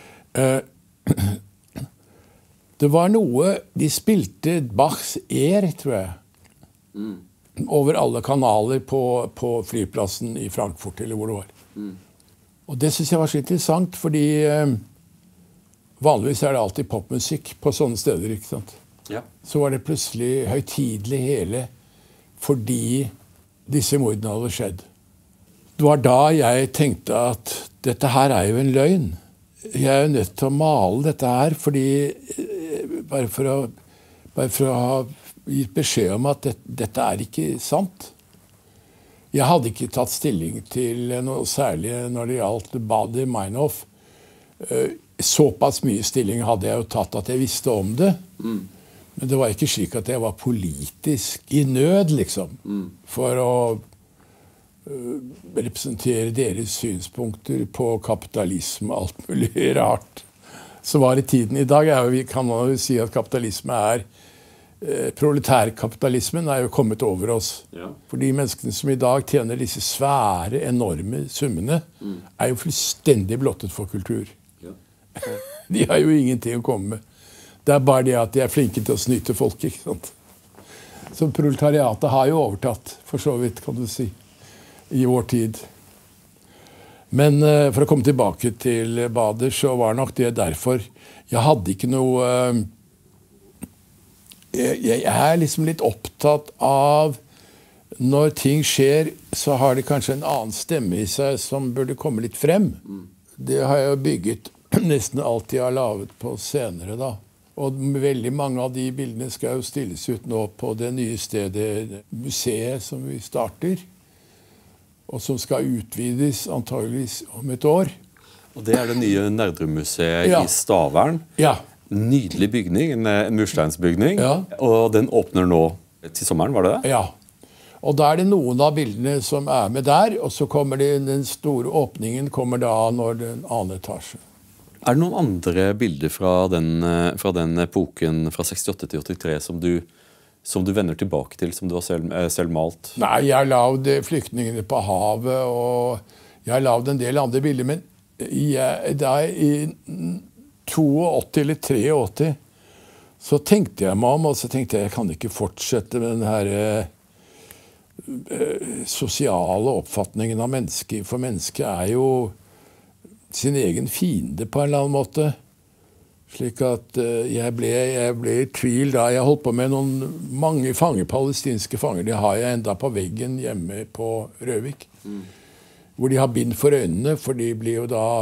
Det var noe... De spilte Bachs Ehr, tror jeg. Mm. Over alle kanaler på, på flyplassen i Frankfurt, eller hvor det var. Mm. Og det synes jeg var så interessant, fordi eh, vanligvis er det alltid popmusikk på sånne steder, ikke sant? Ja. Så var det plutselig høytidelig hele, fordi disse mordene hadde skjedd. Det var da jeg tenkte at dette her er jo en løgn. Jeg er jo nødt til å male dette her, fordi bare for å, bare for å ha gitt beskjed om at det, dette er ikke sant. Jeg hadde ikke tatt stilling til noe særlig når det gjaldt Baader-Meinhof. Såpass mye stilling hadde jeg jo tatt at jeg visste om det. Mm. Men det var ikke slik at jeg var politisk i nød, liksom, mm. for å representere deres synspunkter på kapitalisme og alt mulig rart som var i tiden. I dag er jo, kan man jo si at kapitalisme er eh, proletærkapitalismen er jo kommet over oss. Ja. For de menneskene som i dag tjener disse svære, enorme summene, mm. er jo fullstendig blottet for kultur. Ja. De har jo ingenting å komme med. Det er bare det at de er flinke til å snyte folk, ikke sant? Så proletariatet har jo overtatt, for så vidt, kan du si, i vår tid. Men uh, for å komme tilbake til Baader, så var nok det derfor. Jeg hadde ikke noe... Uh, jeg, jeg er liksom litt opptatt av når ting skjer, så har det kanskje en annen stemme i seg som burde komme litt frem. Det har jeg jo bygget nesten alt jeg har lavet på senere da. Og veldig mange av de bildene skal jo stilles ut nå på det nye stedet, museet som vi starter, og som skal utvides antageligvis om et år. Og det er det nye Nerdrum-museet Ja. i Stavern. Ja. Nydelig bygning, en, en mursteinsbygning. Ja. Og den åpner nå til sommeren, var det det? Ja. Og da er det noen av bildene som er med der, og så kommer det, den store åpningen kommer da når den annen etasje. Er det noen andre bilder fra den, eh, fra den epoken fra sekstiåtte til åttitre som du, som du vender tilbake til, som du har selv, eh, selv malt? Nei, jeg har lagd flyktningene på havet, og jeg har lagd en del andre bilder, men jeg, da i åttito eller åttitre, så tenkte jeg meg om, og så tenkte jeg, jeg kan ikke fortsette med den her eh, sosiale oppfatningen av mennesket, for mennesket er jo sin egen fiende på en eller annen måte. Slik at uh, jeg, ble, jeg ble i tvil da. Jeg holdt på med noen mange fanger, palestinske fanger. De har jeg enda på veggen hjemme på Røvik. Mm. Hvor de har bind for øynene, for de blir jo da...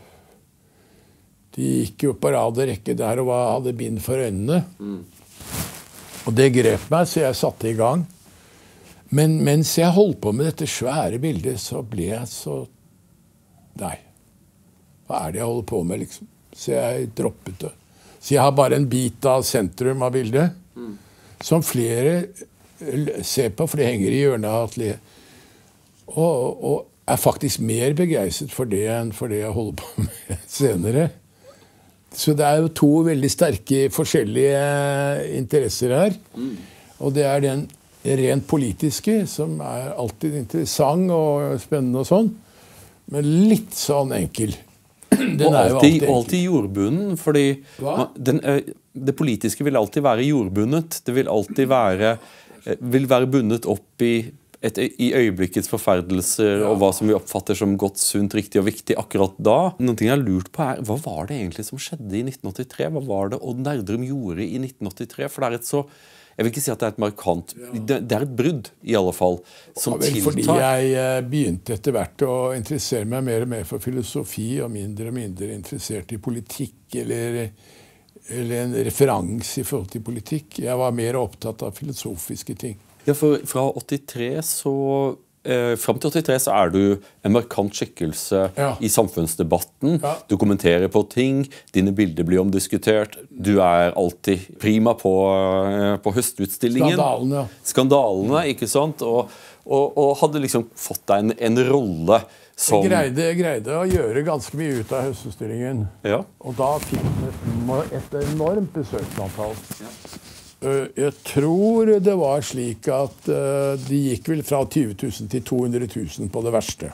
De gikk jo på rad og rekke der og hadde bind for øynene. Mm. Og det grep meg, så jeg satte i gang. Men mens jeg holdt på med dette svære bildet, så ble jeg så... Nei. Hva er det jeg holder på med, liksom? Så jeg droppet det. Så jeg har bare en bit av sentrum av bildet, mm. som flere ser på, for det henger i hjørnet av atelieret. Og, og er faktisk mer begeistret for det enn for det jeg holder på med senere. Så det er jo to veldig sterke, forskjellige interesser her. Mm. Og det er den rent politiske, som er alltid interessant og spennende og sånn, men litt sånn enkel. Den og er jo alltid, alltid, alltid jordbunnen, fordi den, det politiske vil alltid være jordbundet. Det vil alltid være, vil være bundet opp i, et, i øyeblikkets forferdelser, ja. Og hva som vi oppfatter som godt, sunt, riktig og viktig akkurat da. Noen ting jeg har lurt på er, hva var det egentlig som skjedde i nitten åttitre? Hva var det Odd Nerdrum gjorde i nitten åttitre? For det er et så... Jeg vil ikke si at det er et markant... Det, det er et brudd, i alle fall, som ja, vel, tiltar. Fordi jeg begynte etter hvert å interessere meg mer og mer for filosofi, og mindre og mindre interessert i politikk, eller, eller en referanse i forhold til politikk. Jeg var mer opptatt av filosofiske ting. Ja, for fra åttitre så... Eh, Fram til åttitre så er du en markant skikkelse ja. I samfunnsdebatten. Ja. Du kommenterer på ting, dine bilder blir omdiskutert. Du er alltid prima på, eh, på høstutstillingen. Skandalene, ja. Skandalene, ikke sant? Og, og, og hadde liksom fått deg en, en rolle som... Jeg greide, jeg greide å gjøre ganske mye ut av høstutstillingen. Ja. Og da fikk vi et enormt besøksantall. Ja. Jeg tror det var slik at uh, de gikk vel fra tyve tusen til to hundre tusen på det verste.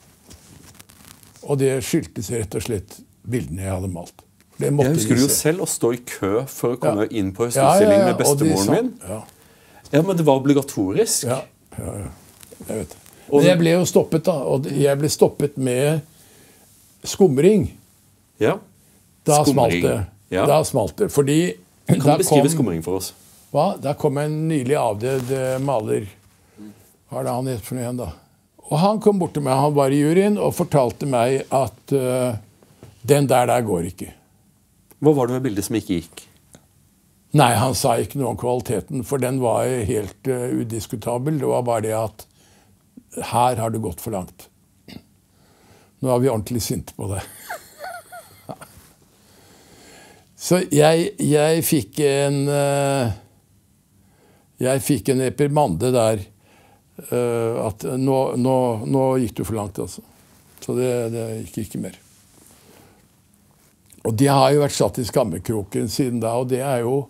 Og det skyldtes rett og slett bildene jeg hadde malt. Det jeg husker du jo selv å stå i kø for å komme ja. Inn på høstutstillingen ja, ja, ja. Med bestemoren min. Ja. Ja, men det var obligatorisk. Ja, ja, ja. Jeg vet det. Men jeg ble jo stoppet da, og jeg ble stoppet med skumring. Ja, skumring. Da smalt det. Ja. Da smalt det, fordi... Du kan beskrive skumring for oss. Hva? Da kom en nylig avdød maler. Hva er det han heter for noe igjen da? Og han kom bort til meg, han var i juryen, og fortalte meg at uh, den der der går ikke. Hva var det med bildet som ikke gikk? Nei, han sa ikke noe om kvaliteten, for den var helt uh, udiskutabel. Det var bare det at her har det gått for langt. Nå er vi ordentlig sinte på det. Så jeg, jeg fikk en uh, jeg fikk en reprimande der uh, at nå, nå, nå gikk du for langt, altså. Så det, det gikk ikke mer. Og det har jo vært satt i skammekroken siden da, og det er jo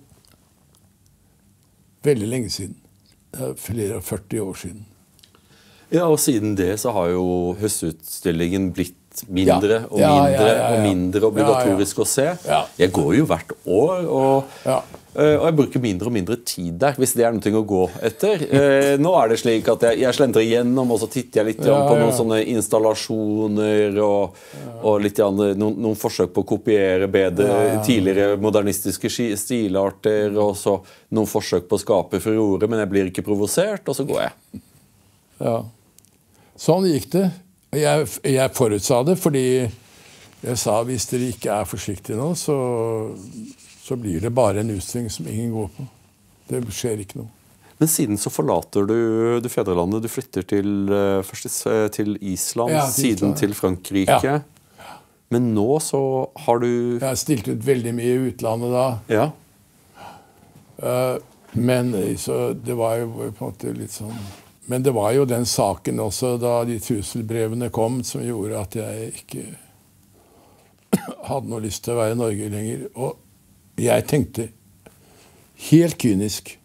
veldig lenge siden. Flere og førti år siden. Ja, og siden det så har jo høstutstillingen blitt mindre og mindre ja, ja, ja, ja. Og mindre obligatorisk ja, ja. Å se. Ja. Jeg går jo hvert år, og, ja. og jeg bruker mindre og mindre tid der, hvis det er noe å gå etter. Nå er det slik at jeg, jeg slentrer igjennom, og så titter jeg litt ja, på noen ja. Sånne installasjoner, og, ja. Og litt noen, noen forsøk på å kopiere bedre ja, ja. Tidligere modernistiske stilarter, og så noen forsøk på å skape furore, men jeg blir ikke provosert, og så går jeg. Ja. Sånn gikk det. Jeg, jeg forutsa det, fordi jeg sa hvis dere ikke er forsiktige nå, så, så så blir det bare en utstilling som ingen går på. Det skjer ikke noe. Men siden så forlater du, du fedrelandet, du flytter til, først til Island, ja, til siden Island. Til Frankrike. Ja. Men nå så har du... Jeg har stilt ut veldig mye i utlandet da. Ja. Uh, men så det var jo på en måte litt sånn... Men det var jo den saken også da de trusselbrevene kom som gjorde at jeg ikke hadde noe lyst til å være i Norge lenger. Og jeg tenkte helt kynisk.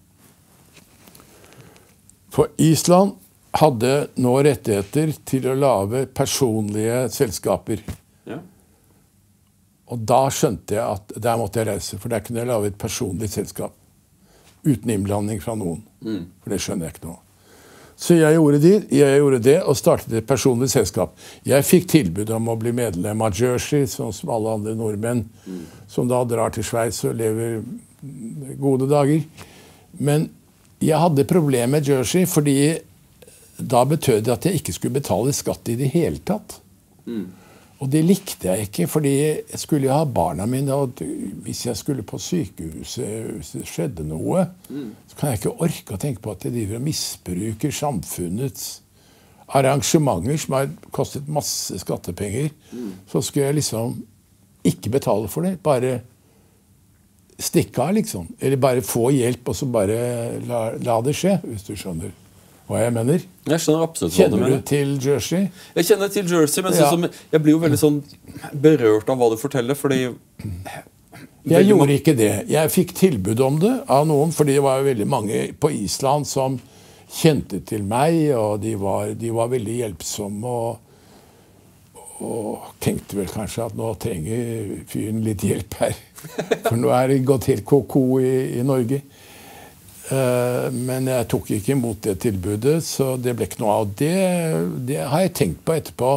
For Island hadde nå rettigheter til å lage personlige selskaper. Ja. Og da skjønte jeg at der måtte jeg reise, for der kunne jeg lage et personlig selskap. Uten innblanding fra noen. Mm. For det skjønner jeg ikke noe. Så jeg gjorde, det, jeg gjorde det og startet et personlig selskap. Jeg fikk tilbud om å bli medlem av Jersey, sånn som alle andre nordmenn, mm. som da drar til Sveits og lever gode dager. Men jeg hadde problemer med Jersey, fordi da betød det at jeg ikke skulle betale skatt i det hele tatt. Mm. Og det likte jeg ikke, fordi jeg skulle jo ha barna mine, og hvis jeg skulle på sykehuset, hvis det skjedde noe, mm. så kan jeg ikke orke å tenke på at jeg driver og misbruker samfunnets arrangementer som har kostet masse skattepenger. Mm. Så skulle jeg liksom ikke betale for det, bare stikke av liksom. Eller bare få hjelp, og så bare la, la det skje, hvis du skjønner hva jeg mener. Jeg skjønner absolutt hva du Kjenner mener. du til Jersey? Jeg kjenner til Jersey, men Ja. sånn som, jeg blir jo veldig sånn berørt av hva du forteller, fordi... Jeg gjorde ikke det. Jeg fikk tilbud om det av noen, fordi det var veldig mange på Island som kjente til meg, og de var, de var veldig hjelpsomme, og, og tenkte vel kanskje at nå trenger fyren litt hjelp her. For nå er det gått helt koko i, i Norge. Uh, men jeg tok ikke imot det tilbudet, så det ble ikke noe av det. Det har jeg tenkt på etterpå.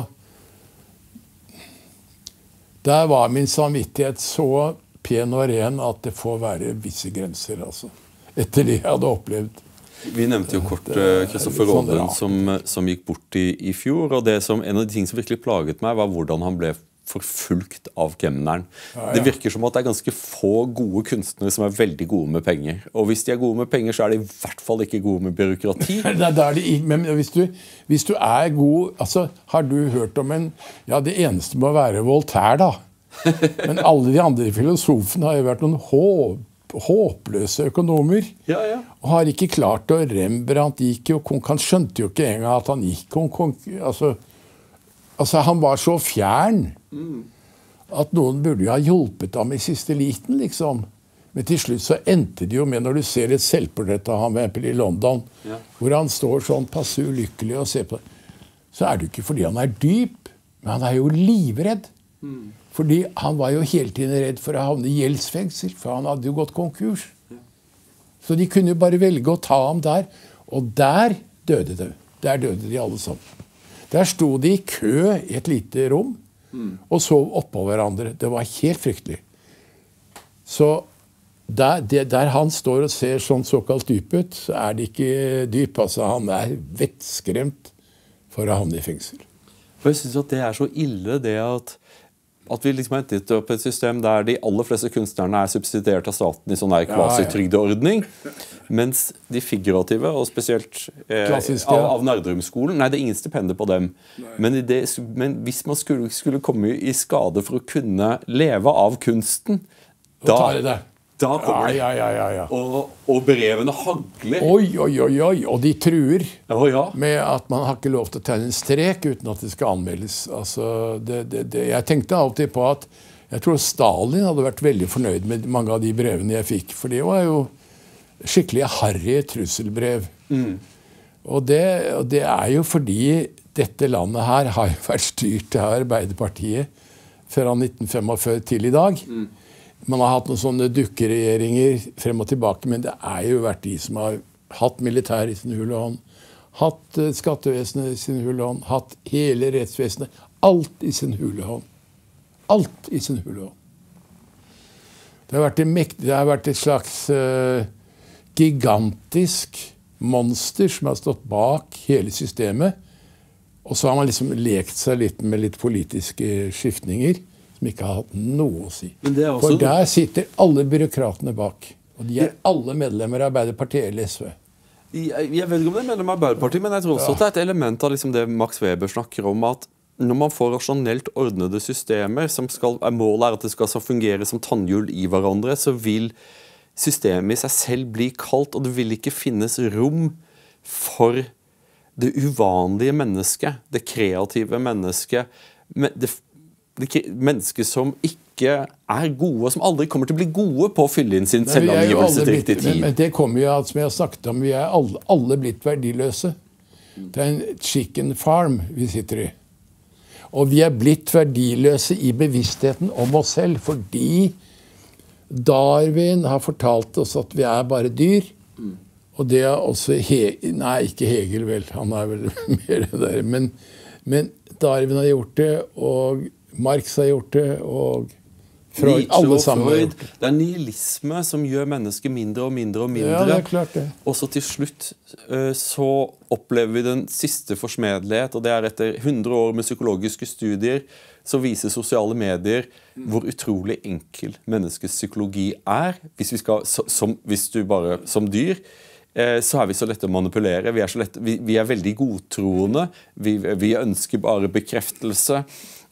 Der var min samvittighet så pen og ren at det får være visse grenser, altså. Etter det jeg hadde opplevd. Vi nevnte jo kort Kristoffer sånn Robin som, som gikk bort i, i fjor, og det som, en av de ting som virkelig plaget meg var hvordan han ble forfulgt av kemneren. Ja, ja. Det virker som at det er ganske få gode kunstnere som er veldig gode med penger. Og hvis de er gode med penger, så er de i hvert fall ikke gode med byråkrati. Nei, da er de, men hvis du, hvis du er god, altså, har du hørt om en, ja, det eneste må være Voltaire da. Men alle de andre filosofene har jo vært noen håp, håpløse økonomer. Ja, ja. Og har ikke klart å Rembrandt gikk jo, han skjønte jo ikke engang at han gikk, altså, altså han var så fjern, mm. at noen burde jo ha hjulpet ham i siste liten, liksom. Men til slutt så endte det jo med, når du ser et selvportrett av ham i London, ja. hvor han står sånn passe ulykkelig og ser på det, så er det jo ikke fordi han er dyp, men han er jo livredd. Mm. Fordi han var jo hele tiden redd for å havne i gjeldsfengsel, for han hadde jo gått konkurs. Ja. Så de kunne jo bare velge å ta ham der, og der døde det. Der døde de alle sammen. Der sto de i kø i et lite rom, mm. og sov oppå hverandre. Det var helt fryktelig. Så der, det, der han står og ser sånn såkalt dyp ut, så er det ikke dyp. Altså, han er vettskremt for å havne i fengsel. For jeg synes at det er så ille det at at vi liksom har hentet opp et system der de aller fleste kunstnerne er subsidiert av staten i sånn der kvasitrygdeordning, mens de figurative, og spesielt eh, av, av Nerdrum-skolen, nei, det er ingen stipender på dem. Men, det, men hvis man skulle, skulle komme i skade for å kunne leve av kunsten, da, da kommer det. Ja, ja, ja, ja. Og, og brevene hagler. Oi, oi, oi, oi, og de truer oh, ja. med at man har ikke lov til å tegne en strek uten at det skal anmeldes. Altså, det, det, det. Jeg tenkte alltid på at jeg tror Stalin hadde vært veldig fornøyd med mange av de brevene jeg fikk, for det var jo skikkelig harry trusselbrev. Mm. Og, det, og det er jo fordi dette landet her har jo vært styrt av Arbeiderpartiet fra nitten femogfyrre til i dag. Mm. Man har hatt noen sånne dukkeregjeringer frem og tilbake, men det er jo vært de som har hatt militær i sin hule hånd, hatt uh, skattevesenet i sin hule hånd, hatt hele rettsvesenet, alt i sin hule hånd. Alt i sin hule hånd. Det har vært, mekt, det har vært et slags uh, gigantisk monster som har stått bak hele systemet, og så har man liksom lekt seg litt med litt politiske skiftninger, som ikke har hatt noe å si. Men det er også... For der sitter alle byråkratene bak. Og de er alle medlemmer av Arbeiderpartiet eller S V. Jeg, jeg vet ikke om det er medlem av Arbeiderpartiet, men jeg tror også ja. at det er et element av liksom det Max Weber snakker om, at når man får rasjonelt ordnede systemer, som skal, er målet er at det skal fungere som tannhjul i hverandre, så vil systemet i seg selv bli kaldt, og det vil ikke finnes rom for det uvanlige mennesket, det kreative mennesket, det, det mennesket som ikke er gode, som aldri kommer til å bli gode på å fylle inn sin selvangivelse til riktig tid. Men, men det kommer jo, som jeg har snakket om, vi er alle, alle blitt verdiløse. Det er en chicken farm vi sitter i. Og vi er blitt verdiløse i bevisstheten om oss selv, fordi Darwin har fortalt oss at vi er bare dyr. Mm. Og det er også Hegel, nei, ikke Hegel vel, han er vel mer det der, men, men Darwin har gjort det, og Marx har gjort det, og Freud, alle sammen har gjort det. Det er nihilisme som gjør mennesket mindre og mindre og mindre. Ja, det er klart det. Og så til slutt så opplever vi den siste forsmedelighet, og det er etter hundre år med psykologiske studier, så viser sosiale medier hvor utrolig enkel menneskets psykologi er. Hvis, vi skal, som, hvis du bare som dyr, så er vi så lette å manipulere. Vi er, så lette, vi, vi er veldig godtroende. Vi, vi ønsker bare bekreftelse.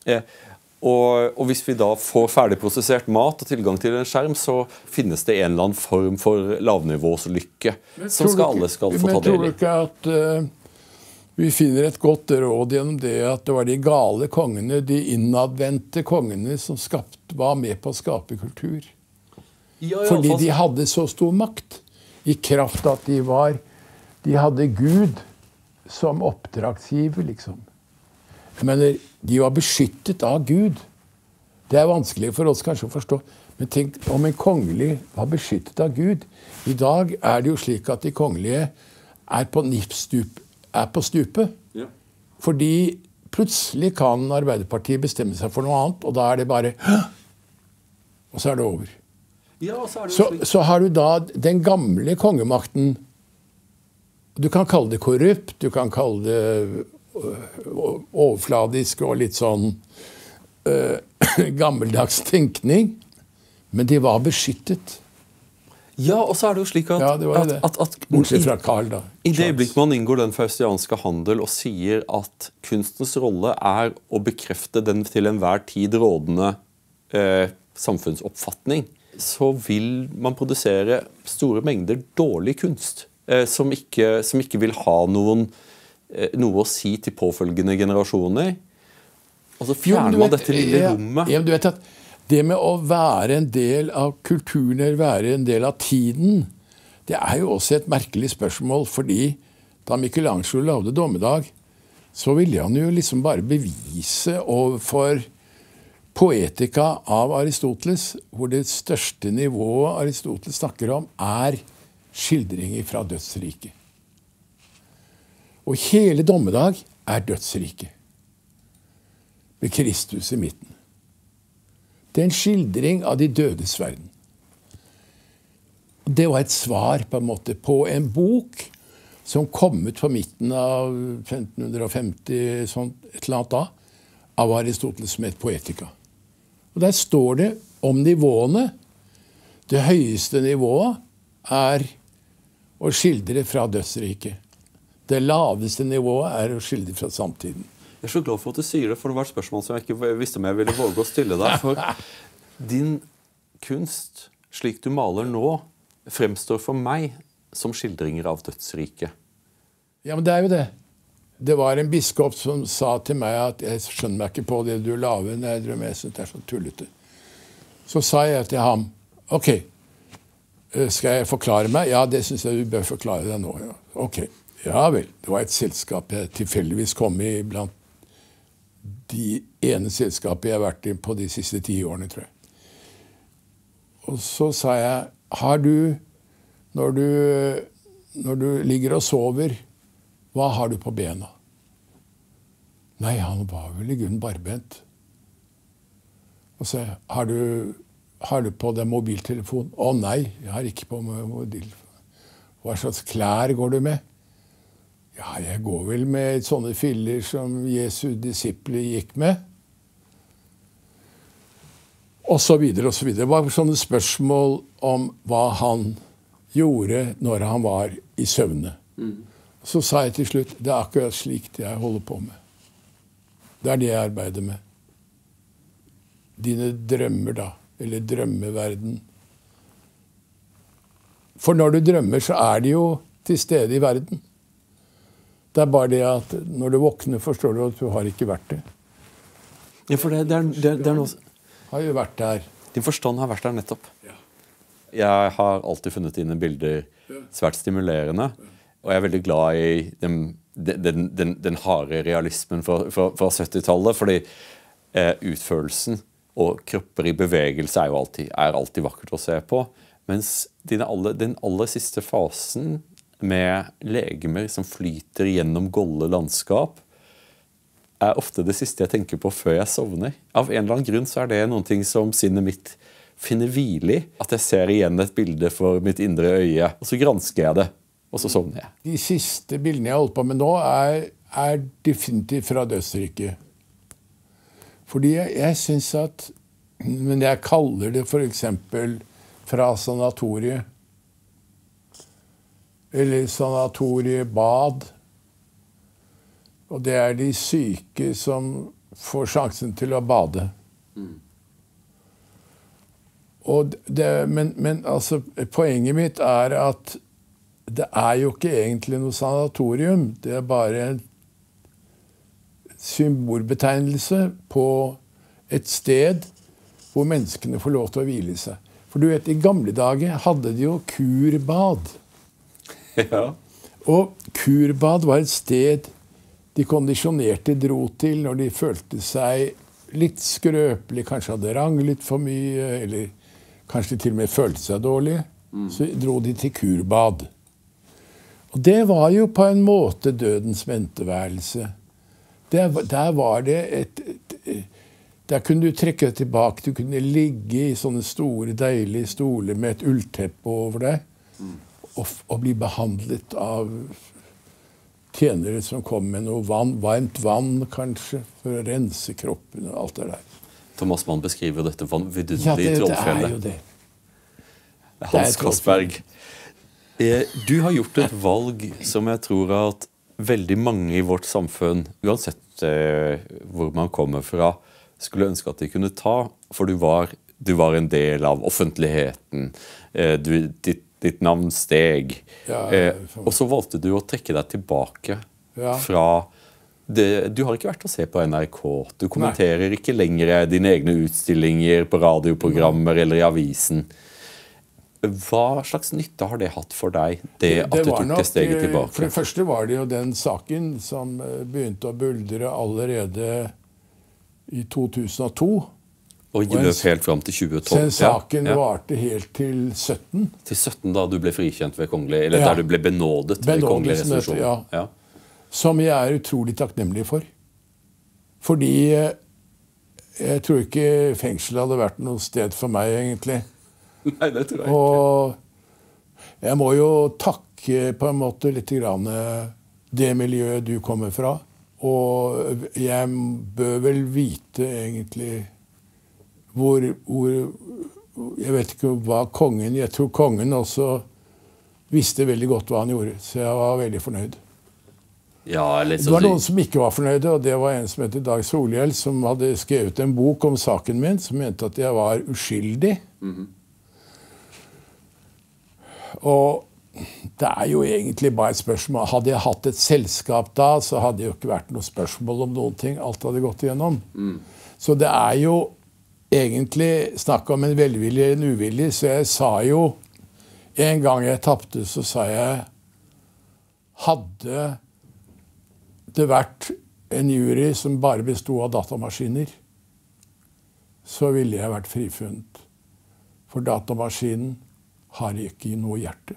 Og, og hvis vi da får ferdigprosessert mat og tilgang til en skjerm, så finnes det en eller annen form for lavnivåslykke som skal, alle skal få ta del i. Men tror du ikke at uh, vi finner et godt råd gjennom det at det var de gale kongene, de innadvendte kongene, som skapt, var med på å skape kultur? Ja, fordi de hadde så stor makt, i kraft at de var, de hadde Gud som oppdragsgiver, liksom. Jeg mener, de var beskyttet av Gud. Det er vanskelig for oss kanskje å forstå. Men tenk om en kongelig var beskyttet av Gud. I dag er det jo slik at de kongelige er på, stup, er på stupet. Ja. Fordi plutselig kan Arbeiderpartiet bestemme seg for noe annet, og da er det bare Hå! Og så er det over. Ja, så, er det så, så har du da den gamle kongemakten. Du kan kalle det korrupt, du kan kalle det overfladisk og litt sånn uh, gammeldags tenkning, men de var beskyttet. Ja, og så er det jo slik at... Ja, det var at, det. At, at, Bortsett fra Karl, da. I det øyeblikk man inngår den faustianske handel og sier at kunstens rolle er å bekrefte den til enhver tid rådende eh, samfunnsoppfatning, så vil man produsere store mengder dårlig kunst, eh, som, ikke, som ikke vil ha noen noe å si til påfølgende generasjoner. Og så fjerner man dette lille rommet. Ja, du vet at det med å være en del av kulturen, eller være en del av tiden, det er jo også et merkelig spørsmål, fordi da Michelangelo lagde Dommedag, så ville han jo liksom bare bevise overfor poetika av Aristoteles, hvor det største nivået Aristoteles snakker om, er skildringer fra dødsriket. Og hele Dommedag er dødsriket, med Kristus i midten. Det er en skildring av de dødes verden. Det var et svar på en måte på en bok som kom ut på midten av femten femti, sånn, et eller annet da, av Aristoteles som et poetika. Og der står det om nivåene. Det høyeste nivået er å skildre fra dødsriket. Det laveste nivået er å skildre fra samtiden. Jeg er så glad for at du sier det, for det var et spørsmål som jeg ikke visste om jeg ville våge å stille deg. For din kunst, slik du maler nå, fremstår for meg som skildringer av dødsriket. Ja, men det er jo det. Det var en biskop som sa til meg at jeg skjønner meg ikke på det du lager, når jeg drømmer, jeg synes det er så tullete. Så sa jeg til ham, ok, skal jeg forklare meg? Ja, det synes jeg du bør forklare deg nå. Ja. Ok. Ja vel, det var et selskap jeg tilfeldigvis kom i blant de ene selskapet jeg har vært i på de siste ti årene, tror jeg. Og så sa jeg, har du, når du, når du ligger og sover, hva har du på bena? Nei, han var vel i grunnen barbent. Og så sa jeg, har du, har du på deg mobiltelefon? Å nei, jeg har ikke på meg mobiltelefon. Hva slags klær går du med? Ja, jeg går vel med sånne filler som Jesu disipler gikk med. Og så videre og så videre. Det var sånne spørsmål om hva han gjorde når han var i søvne. Mm. Så sa jeg til slutt, det er akkurat slikt jeg holder på med. Det er det jeg arbeider med. Dine drømmer da, eller drømmeverden. For når du drømmer, så er de jo til stede i verden. Det er bare det at når du våkner, forstår du at du har ikke vært det. Ja, for det, det, er, det, det er noe... Har jo vært der. Din forstand har vært der nettopp. Ja. Jeg har alltid funnet dine bilder svært stimulerende, og jeg er veldig glad i den, den, den, den harde realismen fra, fra, fra syttitallet, fordi eh, utførelsen og kropper i bevegelse er jo alltid, er alltid vakkert å se på, mens dine aller, den aller siste fasen med legemer som flyter gjennom golde landskap, er ofte det siste jeg tenker på før jeg sovner. Av en eller annen grunn så er det noen ting som sinnet mitt finner hvile i. At jeg ser igjen et bilde for mitt indre øye, og så gransker jeg det, og så sovner jeg. De siste bildene jeg har holdt på med nå er, er definitivt fra dødsriket. Fordi jeg, jeg synes at, men jeg kaller det for eksempel fra sanatoriet, eller sanatoriebad. Og det er de syke som får sjansen til å bade. Mm. Og det, men, men altså, poenget mitt er at det er jo ikke egentlig noe sanatorium. Det er bare en symbolbetegnelse på et sted hvor menneskene får lov til å hvile seg. For du vet, i gamle dager hadde de jo kurbad. Ja. Og kurbad var et sted de kondisjonerte dro til når de følte seg litt skrøpelig, kanskje hadde ranglet for mye, eller kanskje til og med følte seg dårlig. Mm. Så dro de til kurbad. Og det var jo på en måte dødens venteværelse. Der, der var det et, et Der kunne du trekke deg tilbake. Du kunne ligge i sånne store, deilige stoler med et ullteppe over deg, mm. og, og bli behandlet av tjenere som kom med noe vann, varmt vann kanskje, for å rense kroppen og alt det der. Thomas Mann beskriver dette vidunderlige ja, det, trollfjellet. det er jo det. Hans Castberg. Du har gjort et valg som jeg tror at veldig mange i vårt samfunn, uansett eh, hvor man kommer fra, skulle ønske at de kunne ta, for du var, du var en del av offentligheten. Eh, du, ditt Ditt navn steg. Ja, eh, og så valgte du å trekke deg tilbake ja. fra det. Du har ikke vært å se på N R K. Du kommenterer Nei. Ikke lenger dine egne utstillinger på radioprogrammer Nei. Eller i avisen. Hva slags nytte har det hatt for deg, det, det at du tok nok, det steget tilbake? For det første var det jo den saken som begynte å buldre allerede i to tusen og to. Og løp helt fram til tjue tolv. Den saken ja, ja. Varte helt til sytten. Til sytten da du ble frikjent ved kongelig, eller ja. Der du ble benådet ved kongelig resolusjon. Ja. Ja. Som jeg er utrolig takknemlig for. Fordi jeg tror ikke fengsel hadde vært noe sted for meg, egentlig. Nei, det tror jeg ikke. Og jeg må jo takke på en måte litt grann det miljøet du kommer fra. Og jeg bør vel vite egentlig Hvor, hvor, jeg vet ikke hva kongen, jeg tror kongen også visste veldig godt hva han gjorde, så jeg var veldig fornøyd. Ja, litt det var noen som ikke var fornøyde, og det var en som heter Dag Solhjell, som hadde skrevet en bok om saken min, som mente at jeg var uskyldig. Mm-hmm. Og det er jo egentlig bare et spørsmål. Hadde jeg hatt et selskap da, så hadde det jo ikke vært noe spørsmål om noen ting. Alt hadde gått igjennom. Mm. Så det er jo egentlig snakk om en velvillig eller en uvillig, så jeg sa jo en gang jeg tappte, så sa jeg hadde det vært en jury som bare bestod av datamaskiner, så ville jeg vært frifunnet. For datamaskinen har ikke noe hjerte.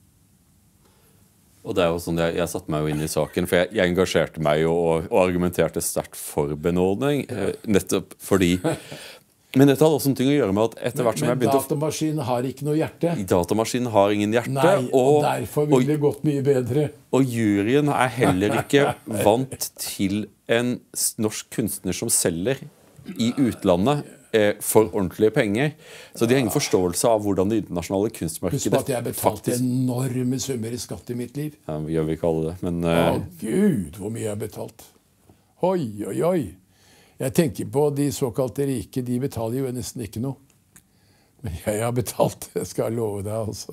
Og det er jo sånn, Jeg, jeg satte meg jo inn i saken, for jeg, jeg engasjerte meg jo og, og argumenterte sterkt for benådning, eh, nettopp fordi Men dette hadde også noe å gjøre med at etter hvert som men, jeg begynte... Men datamaskinen har ikke noe hjerte. Datamaskinen har ingen hjerte. Nei, og, og derfor vil det gått mye bedre. Og juryen er heller ikke vant til en norsk kunstner som selger i utlandet eh, for ordentlige penger. Så de har ingen forståelse av hvordan det internasjonale kunstmarkedet Husk på at jeg har betalt faktisk... enorme summer i skatt i mitt liv. Ja, vi gjør vi ikke alle det, men... Å, Eh... Gud, hvor mye jeg har betalt. Oi, oi, oi. Jeg tenker på de såkalte rike, de betaler jo nesten ikke noe. Men jeg har betalt, jeg skal love deg altså.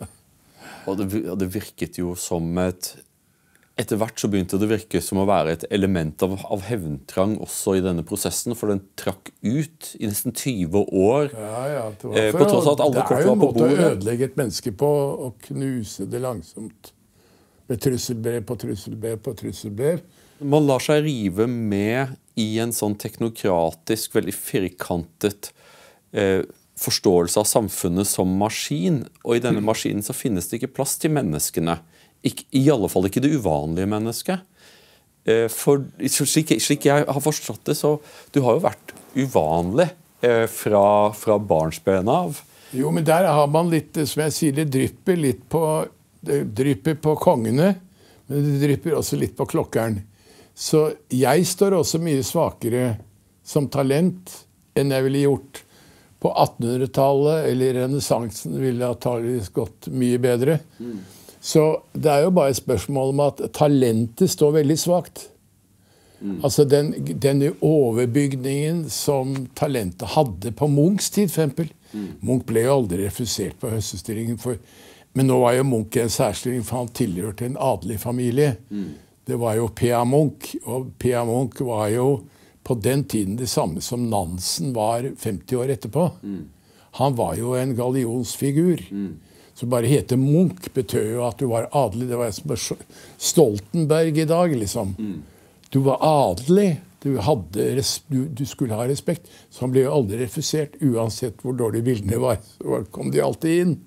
Og det, det virket jo som et... Etter hvert så begynte det å virke som å være et element av, av hevntrang også i denne prosessen, for den trakk ut i nesten tyve år. Ja, ja, det, var eh, for, på tross av at alle kort var på det er jo en måte bordet. å ødelegge et menneske på, og knuse det langsomt. Med trusselbrev på trusselbrev på trusselbrev. Man lar seg rive med i en sånn teknokratisk, veldig firkantet eh, forståelse av samfunnet som maskin, og i denne maskinen så finnes det ikke plass til menneskene. Ik I alle fall ikke det uvanlige mennesket. Eh, for slik, slik jeg har forstått det, så du har jo vært uvanlig eh, fra, fra barnsben av. Jo, men der har man litt, som jeg sier, det drypper litt på, det drypper på kongene, men det drypper også litt på klokkeren. Så jeg står også mye svakere som talent enn jeg ville gjort. På attenhundretallet eller renessansen ville jeg antageligvis gått mye bedre. Mm. Så det er jo bare et spørsmål om at talentet står veldig svagt. Mm. Altså den, denne overbygningen som talentet hadde på Munchs tid, for eksempel. Mm. Munch ble jo aldri refusert på høstutstillingen, for, men nå var jo Munch i en særstilling, for han tilhørte en adelig familie. Mm. Det var jo P A Munch, og P A Munch var jo på den tiden det samme som Nansen var femti år etterpå. Mm. Han var jo en gallionsfigur. Mm. Så bare hete Munch betød jo at du var adelig. Det var som Stoltenberg i dag, liksom. Mm. Du var adelig. Du, hadde, du, du skulle ha respekt. Så han ble jo aldri refusert, uansett hvor dårlige bildene var. Så kom de alltid inn.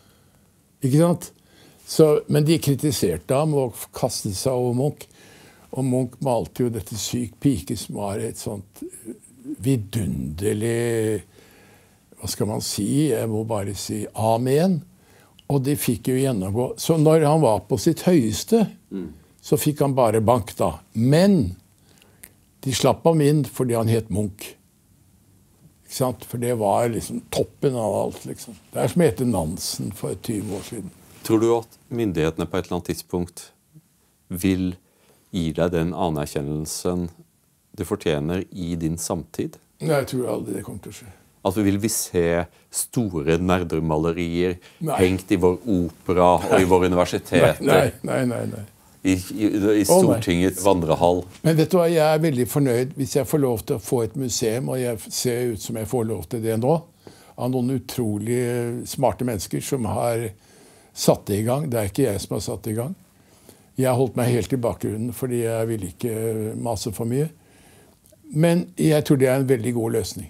Ikke sant? Så, men de kritiserte ham og kastet seg over Munch. Og Munch malte jo dette Syk pike, som var et sånt vidunderlig, hva skal man si, jeg må bare si amen. Og de fikk jo gjennomgå. Så når han var på sitt høyeste, mm. så fikk han bare bank da. Men de slapp ham inn fordi han het Munch. Ikke sant? For det var liksom toppen av alt, liksom. Det er som heter Nansen for tyve år siden. Tror du at myndighetene på et eller annet tidspunkt vil gi deg den anerkjennelsen du fortjener i din samtid? Nei, jeg tror aldri det kommer til å skje. Altså, vil vi se store nerdemalerier hengt i vår opera og i våre universiteter? Nei, nei, nei. nei. I, i, i Stortingets oh, vandrehall? Men vet du hva, jeg er veldig fornøyd hvis jeg får lov til å få et museum, og jeg ser ut som jeg får lov til det nå, av noen utrolig smarte mennesker som har satt det i gang. Det er ikke jeg som har satt det i gang. Jeg har holdt meg helt i bakgrunnen fordi jeg vil ikke mase for mye. Men jeg tror det er en veldig god løsning.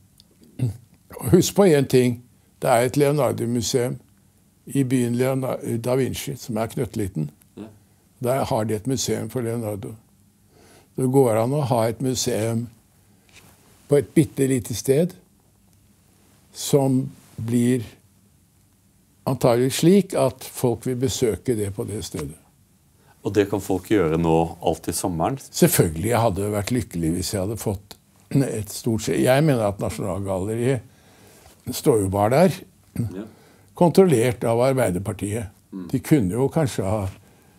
Husk på en ting. Det er et Leonardo-museum i byen Leonardo da Vinci, som er knøttliten. Der har de et museum for Leonardo. Det går an å ha et museum på et bitte lite sted som blir antagelig slik at folk vil besøke det på det stedet. Og det kan folk gjøre nå alt i sommeren? Selvfølgelig. Jeg hadde vært lykkelig hvis jeg hadde fått et stort sted. Jeg mener at Nasjonalgalleriet står jo bare der. Ja. Kontrollert av Arbeiderpartiet. Mm. De kunne jo kanskje ha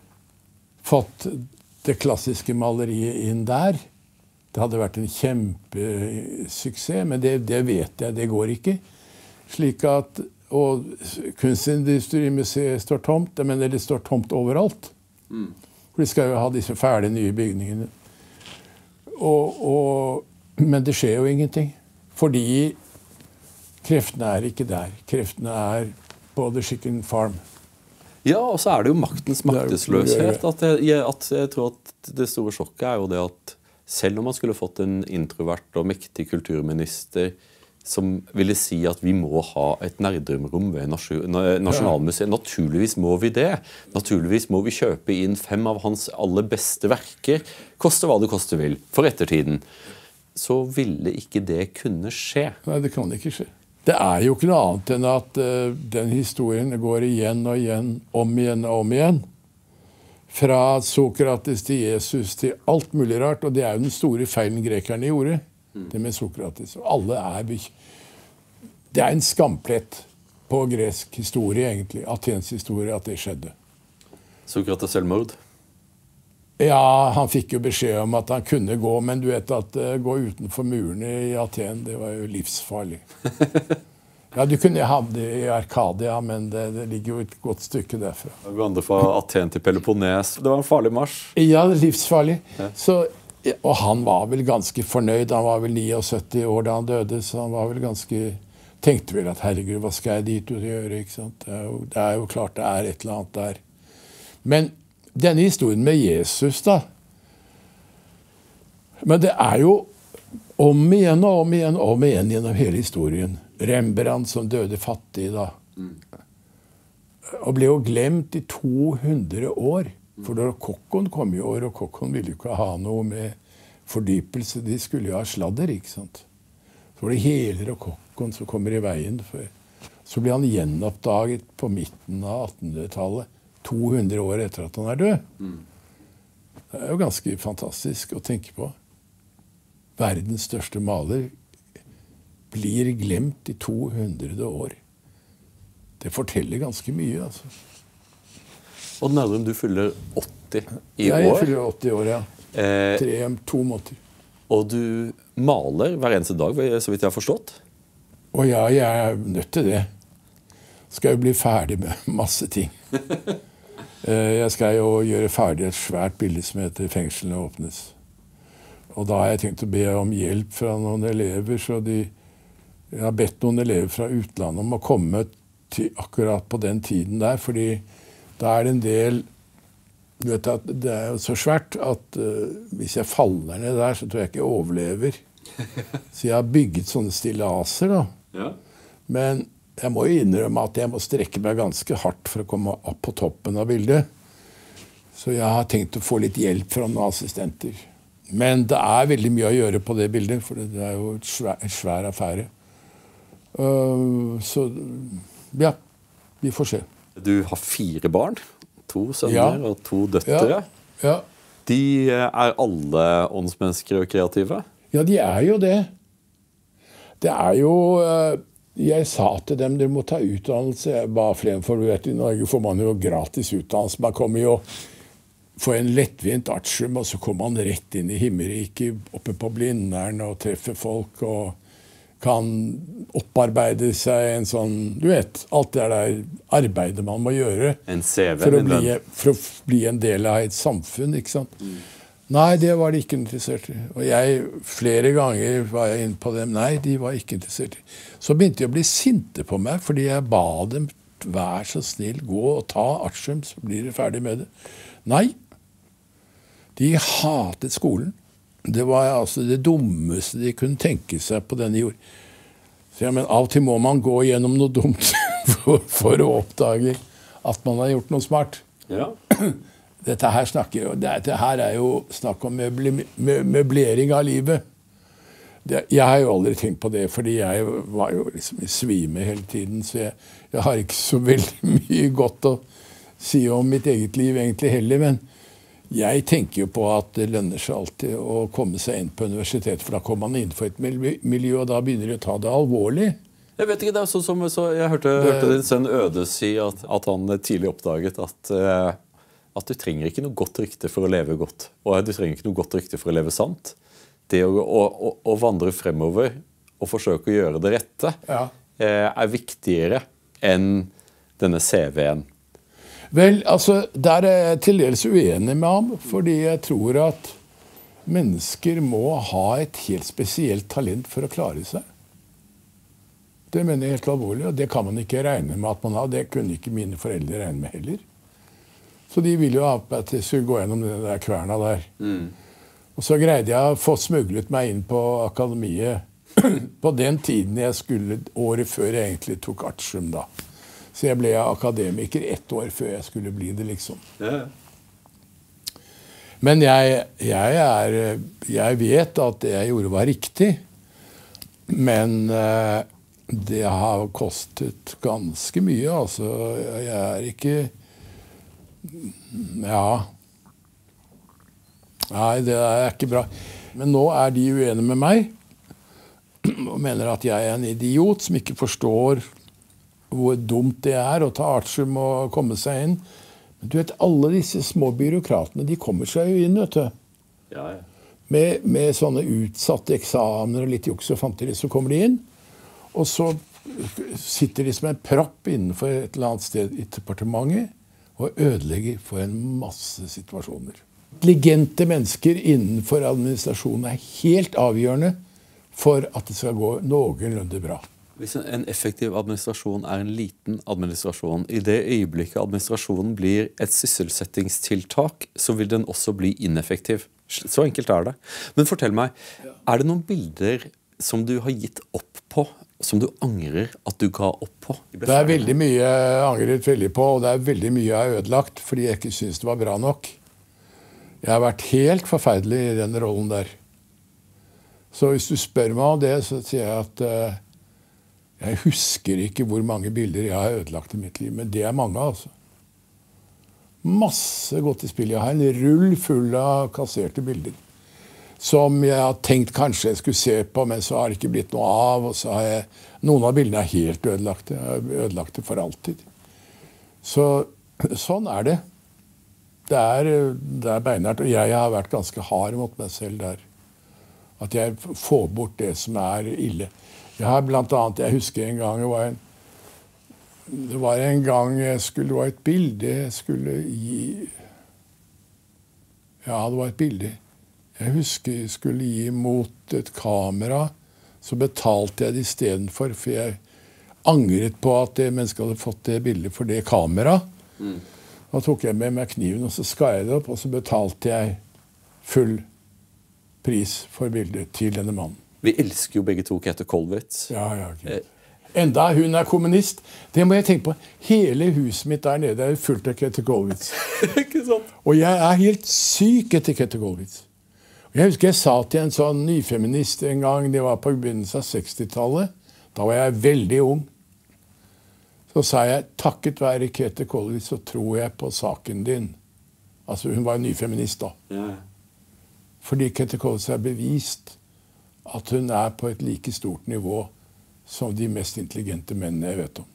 fått det klassiske maleriet inn der. Det hadde vært en kjempesuksess, men det, det vet jeg, det går ikke. Slik at, og Kunstindustrimuseet står tomt, jeg mener det står tomt overalt. Mm. For de skal jo ha disse fæle nye bygningene. Og, og, men det skjer jo ingenting. Fordi kreftene er ikke der. Kreftene er på The Chicken Farm. Ja, og så er det jo maktens maktesløshet. At jeg, at jeg tror at det store sjokket er jo det at selv om man skulle fått en introvert og mektig kulturminister som ville si at vi må ha et nerdrumrom ved Nasjonalmuseet. Naturligvis må vi det. Naturligvis må vi kjøpe inn fem av hans aller beste verker. Koste hva det koste vil, for ettertiden. Så ville ikke det kunne skje. Nei, det kan ikke skje. Det er jo ikke noe annet enn at uh, den historien går igjen og igjen, om igjen og om igjen. Fra Sokrates til Jesus til alt mulig rart, og det er jo den store feilen grekerne gjorde. Det med Sokrates. Alle er Det er en skamplett på gresk historie, egentlig. Atens historie, at det skjedde. Sokrates selvmord? Ja, han fikk jo beskjed om at han kunne gå, men du vet at uh, gå utenfor murene i Aten, det var jo livsfarlig. Ja, du kunne havne i Arkadia, men det, det ligger jo et godt stykke derfra. Vandre fra Aten til Peloponnes. Det var en farlig marsj. Ja, livsfarlig. Ja. Så, og han var vel ganske fornøyd. Han var vel syttini år da han døde, så han var vel ganske... Tenkte vel at herregud, hva skal jeg dit ut og gjøre, ikke sant? Det er, jo, det er jo klart det er et eller annet der. Men denne historien med Jesus da, men det er jo om igjen og om igjen og om igjen gjennom hele historien. Rembrandt som døde fattig da. Mm. Og ble jo glemt i to hundre år. For da Kokkon kom i år, og Kokkon ville jo ikke ha noe med fordypelse. De skulle jo ha sladder, ikke sant? Så var det Heler og Kokkon som kommer i veien. For. Så ble han gjenoppdaget på midten av attenhundretallet. to hundre år etter at han er død. Mm. Det er jo ganske fantastisk å tenke på. Verdens største maler blir glemt i to hundre år. Det forteller ganske mye, altså. Og Nerdrum, du fyller åtti i ja, år? Jeg fyller åtti år, ja. Eh, Tre, to måneder. Og du maler hver eneste dag, så vidt jeg har forstått? Å ja, jeg er nødt til det. Skal jo bli ferdig med masse ting. Jeg skal jo gjøre ferdig et svært bilde som heter 'Fengslene åpnes'. Og da har jeg tenkt å be om hjelp fra noen elever, så de, jeg har bedt noen elever fra utlandet om å komme til akkurat på den tiden der, fordi da er det en del, du vet at det er jo så svært at uh, hvis jeg faller ned der, så tror jeg ikke jeg overlever. Så jeg har bygget sånne stillaser da. Ja. Men jeg må jo innrømme at jeg må strekke meg ganske hardt for å komme opp på toppen av bildet. Så jeg har tenkt å få litt hjelp fra noen assistenter. Men det er veldig mye å gjøre på det bildet, for det er jo et svær, en svær affære. Uh, så ja, vi får se. Du har fire barn, to sønner ja. og to døtre. Ja. Ja. De er alle åndsmennesker og kreative? Ja, de er jo det. Det er jo... Uh, Jeg sa til dem, dere må ta utdannelse. Jeg ba flere, for du vet, i Norge får man jo gratis utdannelse. Man kommer jo få en lettvint artium, og så kommer man rett inn i himmelriket oppe på Blindern og treffer folk og kan opparbeide seg en sånn, du vet, alt det der arbeidet man må gjøre en C V, for, å bli, for å bli en del av et samfunn, ikke sant? Mm. Nei, det var de ikke interessert i. Og jeg, flere ganger var jeg inne på dem. Nei, de var ikke interessert i. Så begynte de å bli sinte på meg, fordi jeg ba dem, vær så snill, gå og ta artium, så blir dere ferdig med det. Nei, de hatet skolen. Det var altså det dummeste de kunne tenke seg på denne jord. Så ja, men av og til må man gå gjennom noe dumt for, for å oppdage at man har gjort noe smart. Ja. Dette her, snakker, dette her er jo snakk om møblering av livet. Det, jeg har jo aldri tenkt på det, fordi jeg var jo liksom i svime hele tiden, så jeg, jeg har ikke så veldig mye godt å si om mitt eget liv egentlig heller, men jeg tenker jo på at det lønner seg alltid å komme seg inn på universitetet, for da kommer man innenfor et miljø, og da begynner de å ta det alvorlig. Jeg vet ikke, det er sånn som så jeg hørte, det, hørte din sønn Øde si at, at han tidlig oppdaget at uh, at du trenger ikke noe godt rykte for å leve godt, og du trenger ikke noe godt rykte for å leve sant. Det å, å, å, å vandre fremover og forsøke å gjøre det rette ja. er viktigere enn denne C V-en. Vel, altså, der er jeg til dels uenig med ham, fordi jeg tror at mennesker må ha et helt spesielt talent for å klare seg. Det mener jeg helt alvorlig, og det kan man ikke regne med at man har. Det kunne ikke mine foreldre regne med heller. Så de ville jo ha at jeg skulle gå gjennom den der kverna der. Mm. Og så greide jeg å få smuglet meg inn på akademiet på den tiden jeg skulle, året før jeg egentlig tok artium da. Så jeg ble akademiker ett år før jeg skulle bli det, liksom. Yeah. Men jeg, jeg, er, jeg vet at det jeg gjorde var riktig, men uh, det har kostet ganske mye, altså. Jeg er ikke... Ja. Nei, det er ikke bra. Men nå er de uenige med meg. og mener at jeg er en idiot som ikke forstår hvor dumt det er å ta artium og komme seg inn. Men du vet, alle disse små byråkratene, de kommer seg jo inn, vet du. Ja, ja. Med, med sånne utsatte eksamener og litt juks og fanteri, så kommer de inn. Og så sitter de som en propp innenfor et eller annet sted i departementet og ødelegger for en masse situasjoner. Intelligente mennesker innenfor administrasjonen er helt avgjørende for at det skal gå noenlunde bra. Hvis en effektiv administrasjon er en liten administrasjon, i det øyeblikket administrasjonen blir et sysselsettingstiltak, så vil den også bli ineffektiv. Så enkelt er det. Men fortell meg, er det noen bilder som du har gitt opp på, som du angrer at du ga opp på? Det er veldig mye jeg angret veldig på, og det er veldig mye jeg har ødelagt, fordi jeg ikke synes det var bra nok. Jeg har vært helt forferdelig i den rollen der. Så hvis du spør meg om det, så sier jeg at uh, jeg husker ikke hvor mange bilder jeg har ødelagt i mitt liv, men det er mange, altså. Masse godt i spill. Jeg har en rull full av kasserte bilder, som jeg har tenkt kanskje jeg skulle se på, men så har det ikke blitt noe av, og så har jeg, noen av bildene er helt ødelagte. Jeg har ødelagt det for alltid. Så sånn er det. Det er, det er beinhardt, og jeg har vært ganske hard mot meg selv der. At jeg får bort det som er ille. Jeg har blant annet, jeg husker en gang, det var en, det var en gang jeg skulle, det var et bilde jeg skulle gi, ja, det var et bilde. Jeg husker jeg skulle gi mot et kamera, så betalte jeg det i stedet for, for jeg angret på at det mennesket hadde fått det bildet for det kamera. Mm. Da tok jeg med meg kniven, og så skar jeg det opp, og så betalte jeg full pris for bildet til denne mannen. Vi elsker jo begge to Kjetil Kollwitz. Ja, ja, okay. Enda hun er kommunist. Det må jeg tenke på. Hele huset mitt der nede er fullt av Kjetil Kollwitz. Ikke sant? Og jeg er helt syk etter Kjetil Kollwitz. Og jeg husker jeg sa til en sånn nyfeminist en gang, det var på begynnelsen av sekstitallet. Da var jeg veldig ung. Så sa jeg, takket være Kjetil Kollwitz, så tror jeg på saken din. Altså, hun var en nyfeminist da. Ja. Fordi Kjetil Kollwitz har bevist at hun er på et like stort nivå som de mest intelligente mennene jeg vet om.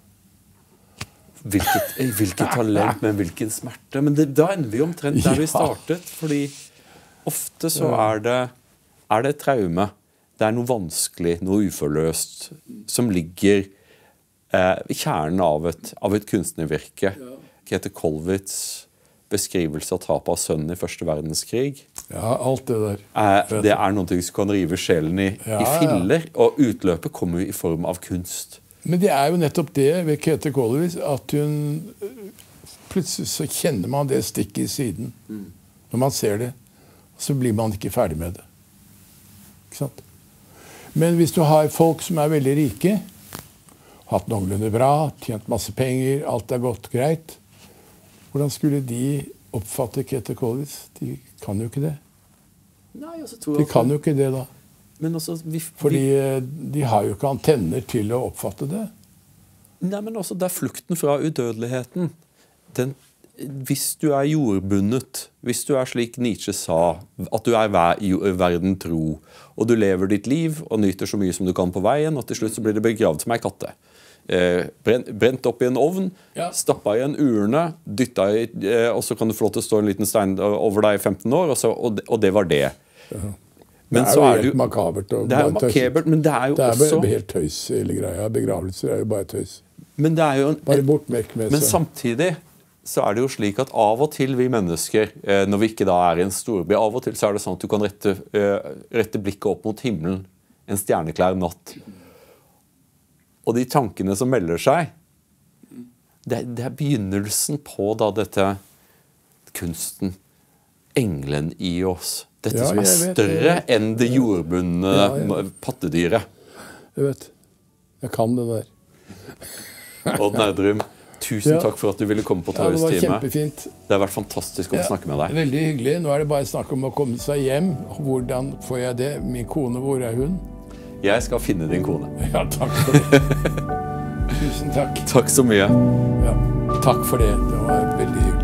Hvilket, hvilket talent, men hvilken smerte. Men det, da ender vi omtrent der vi startet, fordi ofte så er det, er det et traume. Det er noe vanskelig, noe uforløst, som ligger eh, i kjernen av et, av et kunstnervirke. Kjetil Kollwitz beskrivelse av tap av sønnen i første verdenskrig. Ja, alt det der. Eh, det er noe som kan rive sjelen i, ja, i filler, og utløpet kommer jo i form av kunst. Men det er jo nettopp det ved Kjetil Kollwitz, at hun plutselig så kjenner man det stikket i siden. Mm. Når man ser det, så blir man ikke ferdig med det. Ikke sant? Men hvis du har folk som er veldig rike, hatt noenlunde bra, tjent masse penger, alt er gått greit, hvordan skulle de oppfatte Kjetil Kollwitz? De kan jo ikke det. Nei, altså, tror de kan jo ikke det da. Men også, vi, Fordi de har jo ikke antenner til å oppfatte det. Nei, men også det er flukten fra udødeligheten. Den, hvis du er jordbundet, hvis du er slik Nietzsche sa, at du er verden tro, og du lever ditt liv og nyter så mye som du kan på veien, og til slutt så blir det begravd som ei katte. Eh, brent, brent opp i en ovn, ja. Stappa i en urne, dytta i, eh, og så kan du få lov til å stå en liten stein over deg i femten år, og, så, og, det, og det var det. Ja. Men det er jo helt er makabert. Det er jo makabert, men det er jo det er også... Det er helt tøys, hele greia. Begravelser er jo bare tøys. Men det er jo... En, bare bort med, med men samtidig så er det jo slik at av og til vi mennesker, eh, når vi ikke da er i en storby, av og til så er det sånn at du kan rette, eh, rette blikket opp mot himmelen en stjerneklær natt. Og de tankene som melder seg, det, det er begynnelsen på da dette kunsten, engelen i oss. Dette ja, som er større vet, enn det jordbundne ja, ja. pattedyret. Jeg vet. Jeg kan det der. Odd Nerdrum, tusen ja. takk for at du ville komme på Tøyes time. Ja, det var kjempefint. Det har vært fantastisk å ja, snakke med deg. Veldig hyggelig. Nå er det bare snakk om å komme seg hjem. Hvordan får jeg det? Min kone, hvor er hun? Jeg skal finne din kone. Ja, takk for det. Tusen takk. Takk så mye. Ja, takk for det. Det var veldig hyggelig.